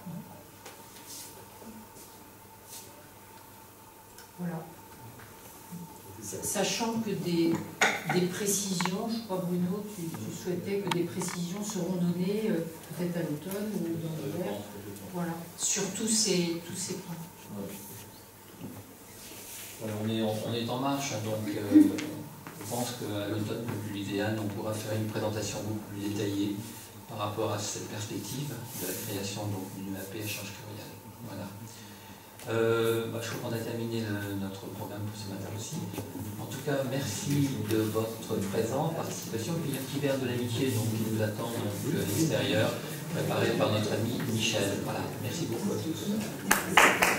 Voilà. Sachant que des, des précisions, je crois Bruno, tu, tu souhaitais que des précisions seront données euh, peut-être à l'automne ou dans l'hiver, voilà, sur tous ces, tous ces points. Voilà, on, est, on est en marche, donc euh, je pense qu'à l'automne, comme l'idéal, on pourra faire une présentation beaucoup plus détaillée par rapport à cette perspective de la création d'une E A P échange curial. Voilà. Euh, bah, je crois qu'on a terminé le, notre programme pour ce matin aussi. En tout cas, merci de votre présence, participation, puis un petit verre de l'amitié donc, qui nous attend donc, à l'extérieur, préparé par notre ami Michel. Voilà, merci beaucoup à tous.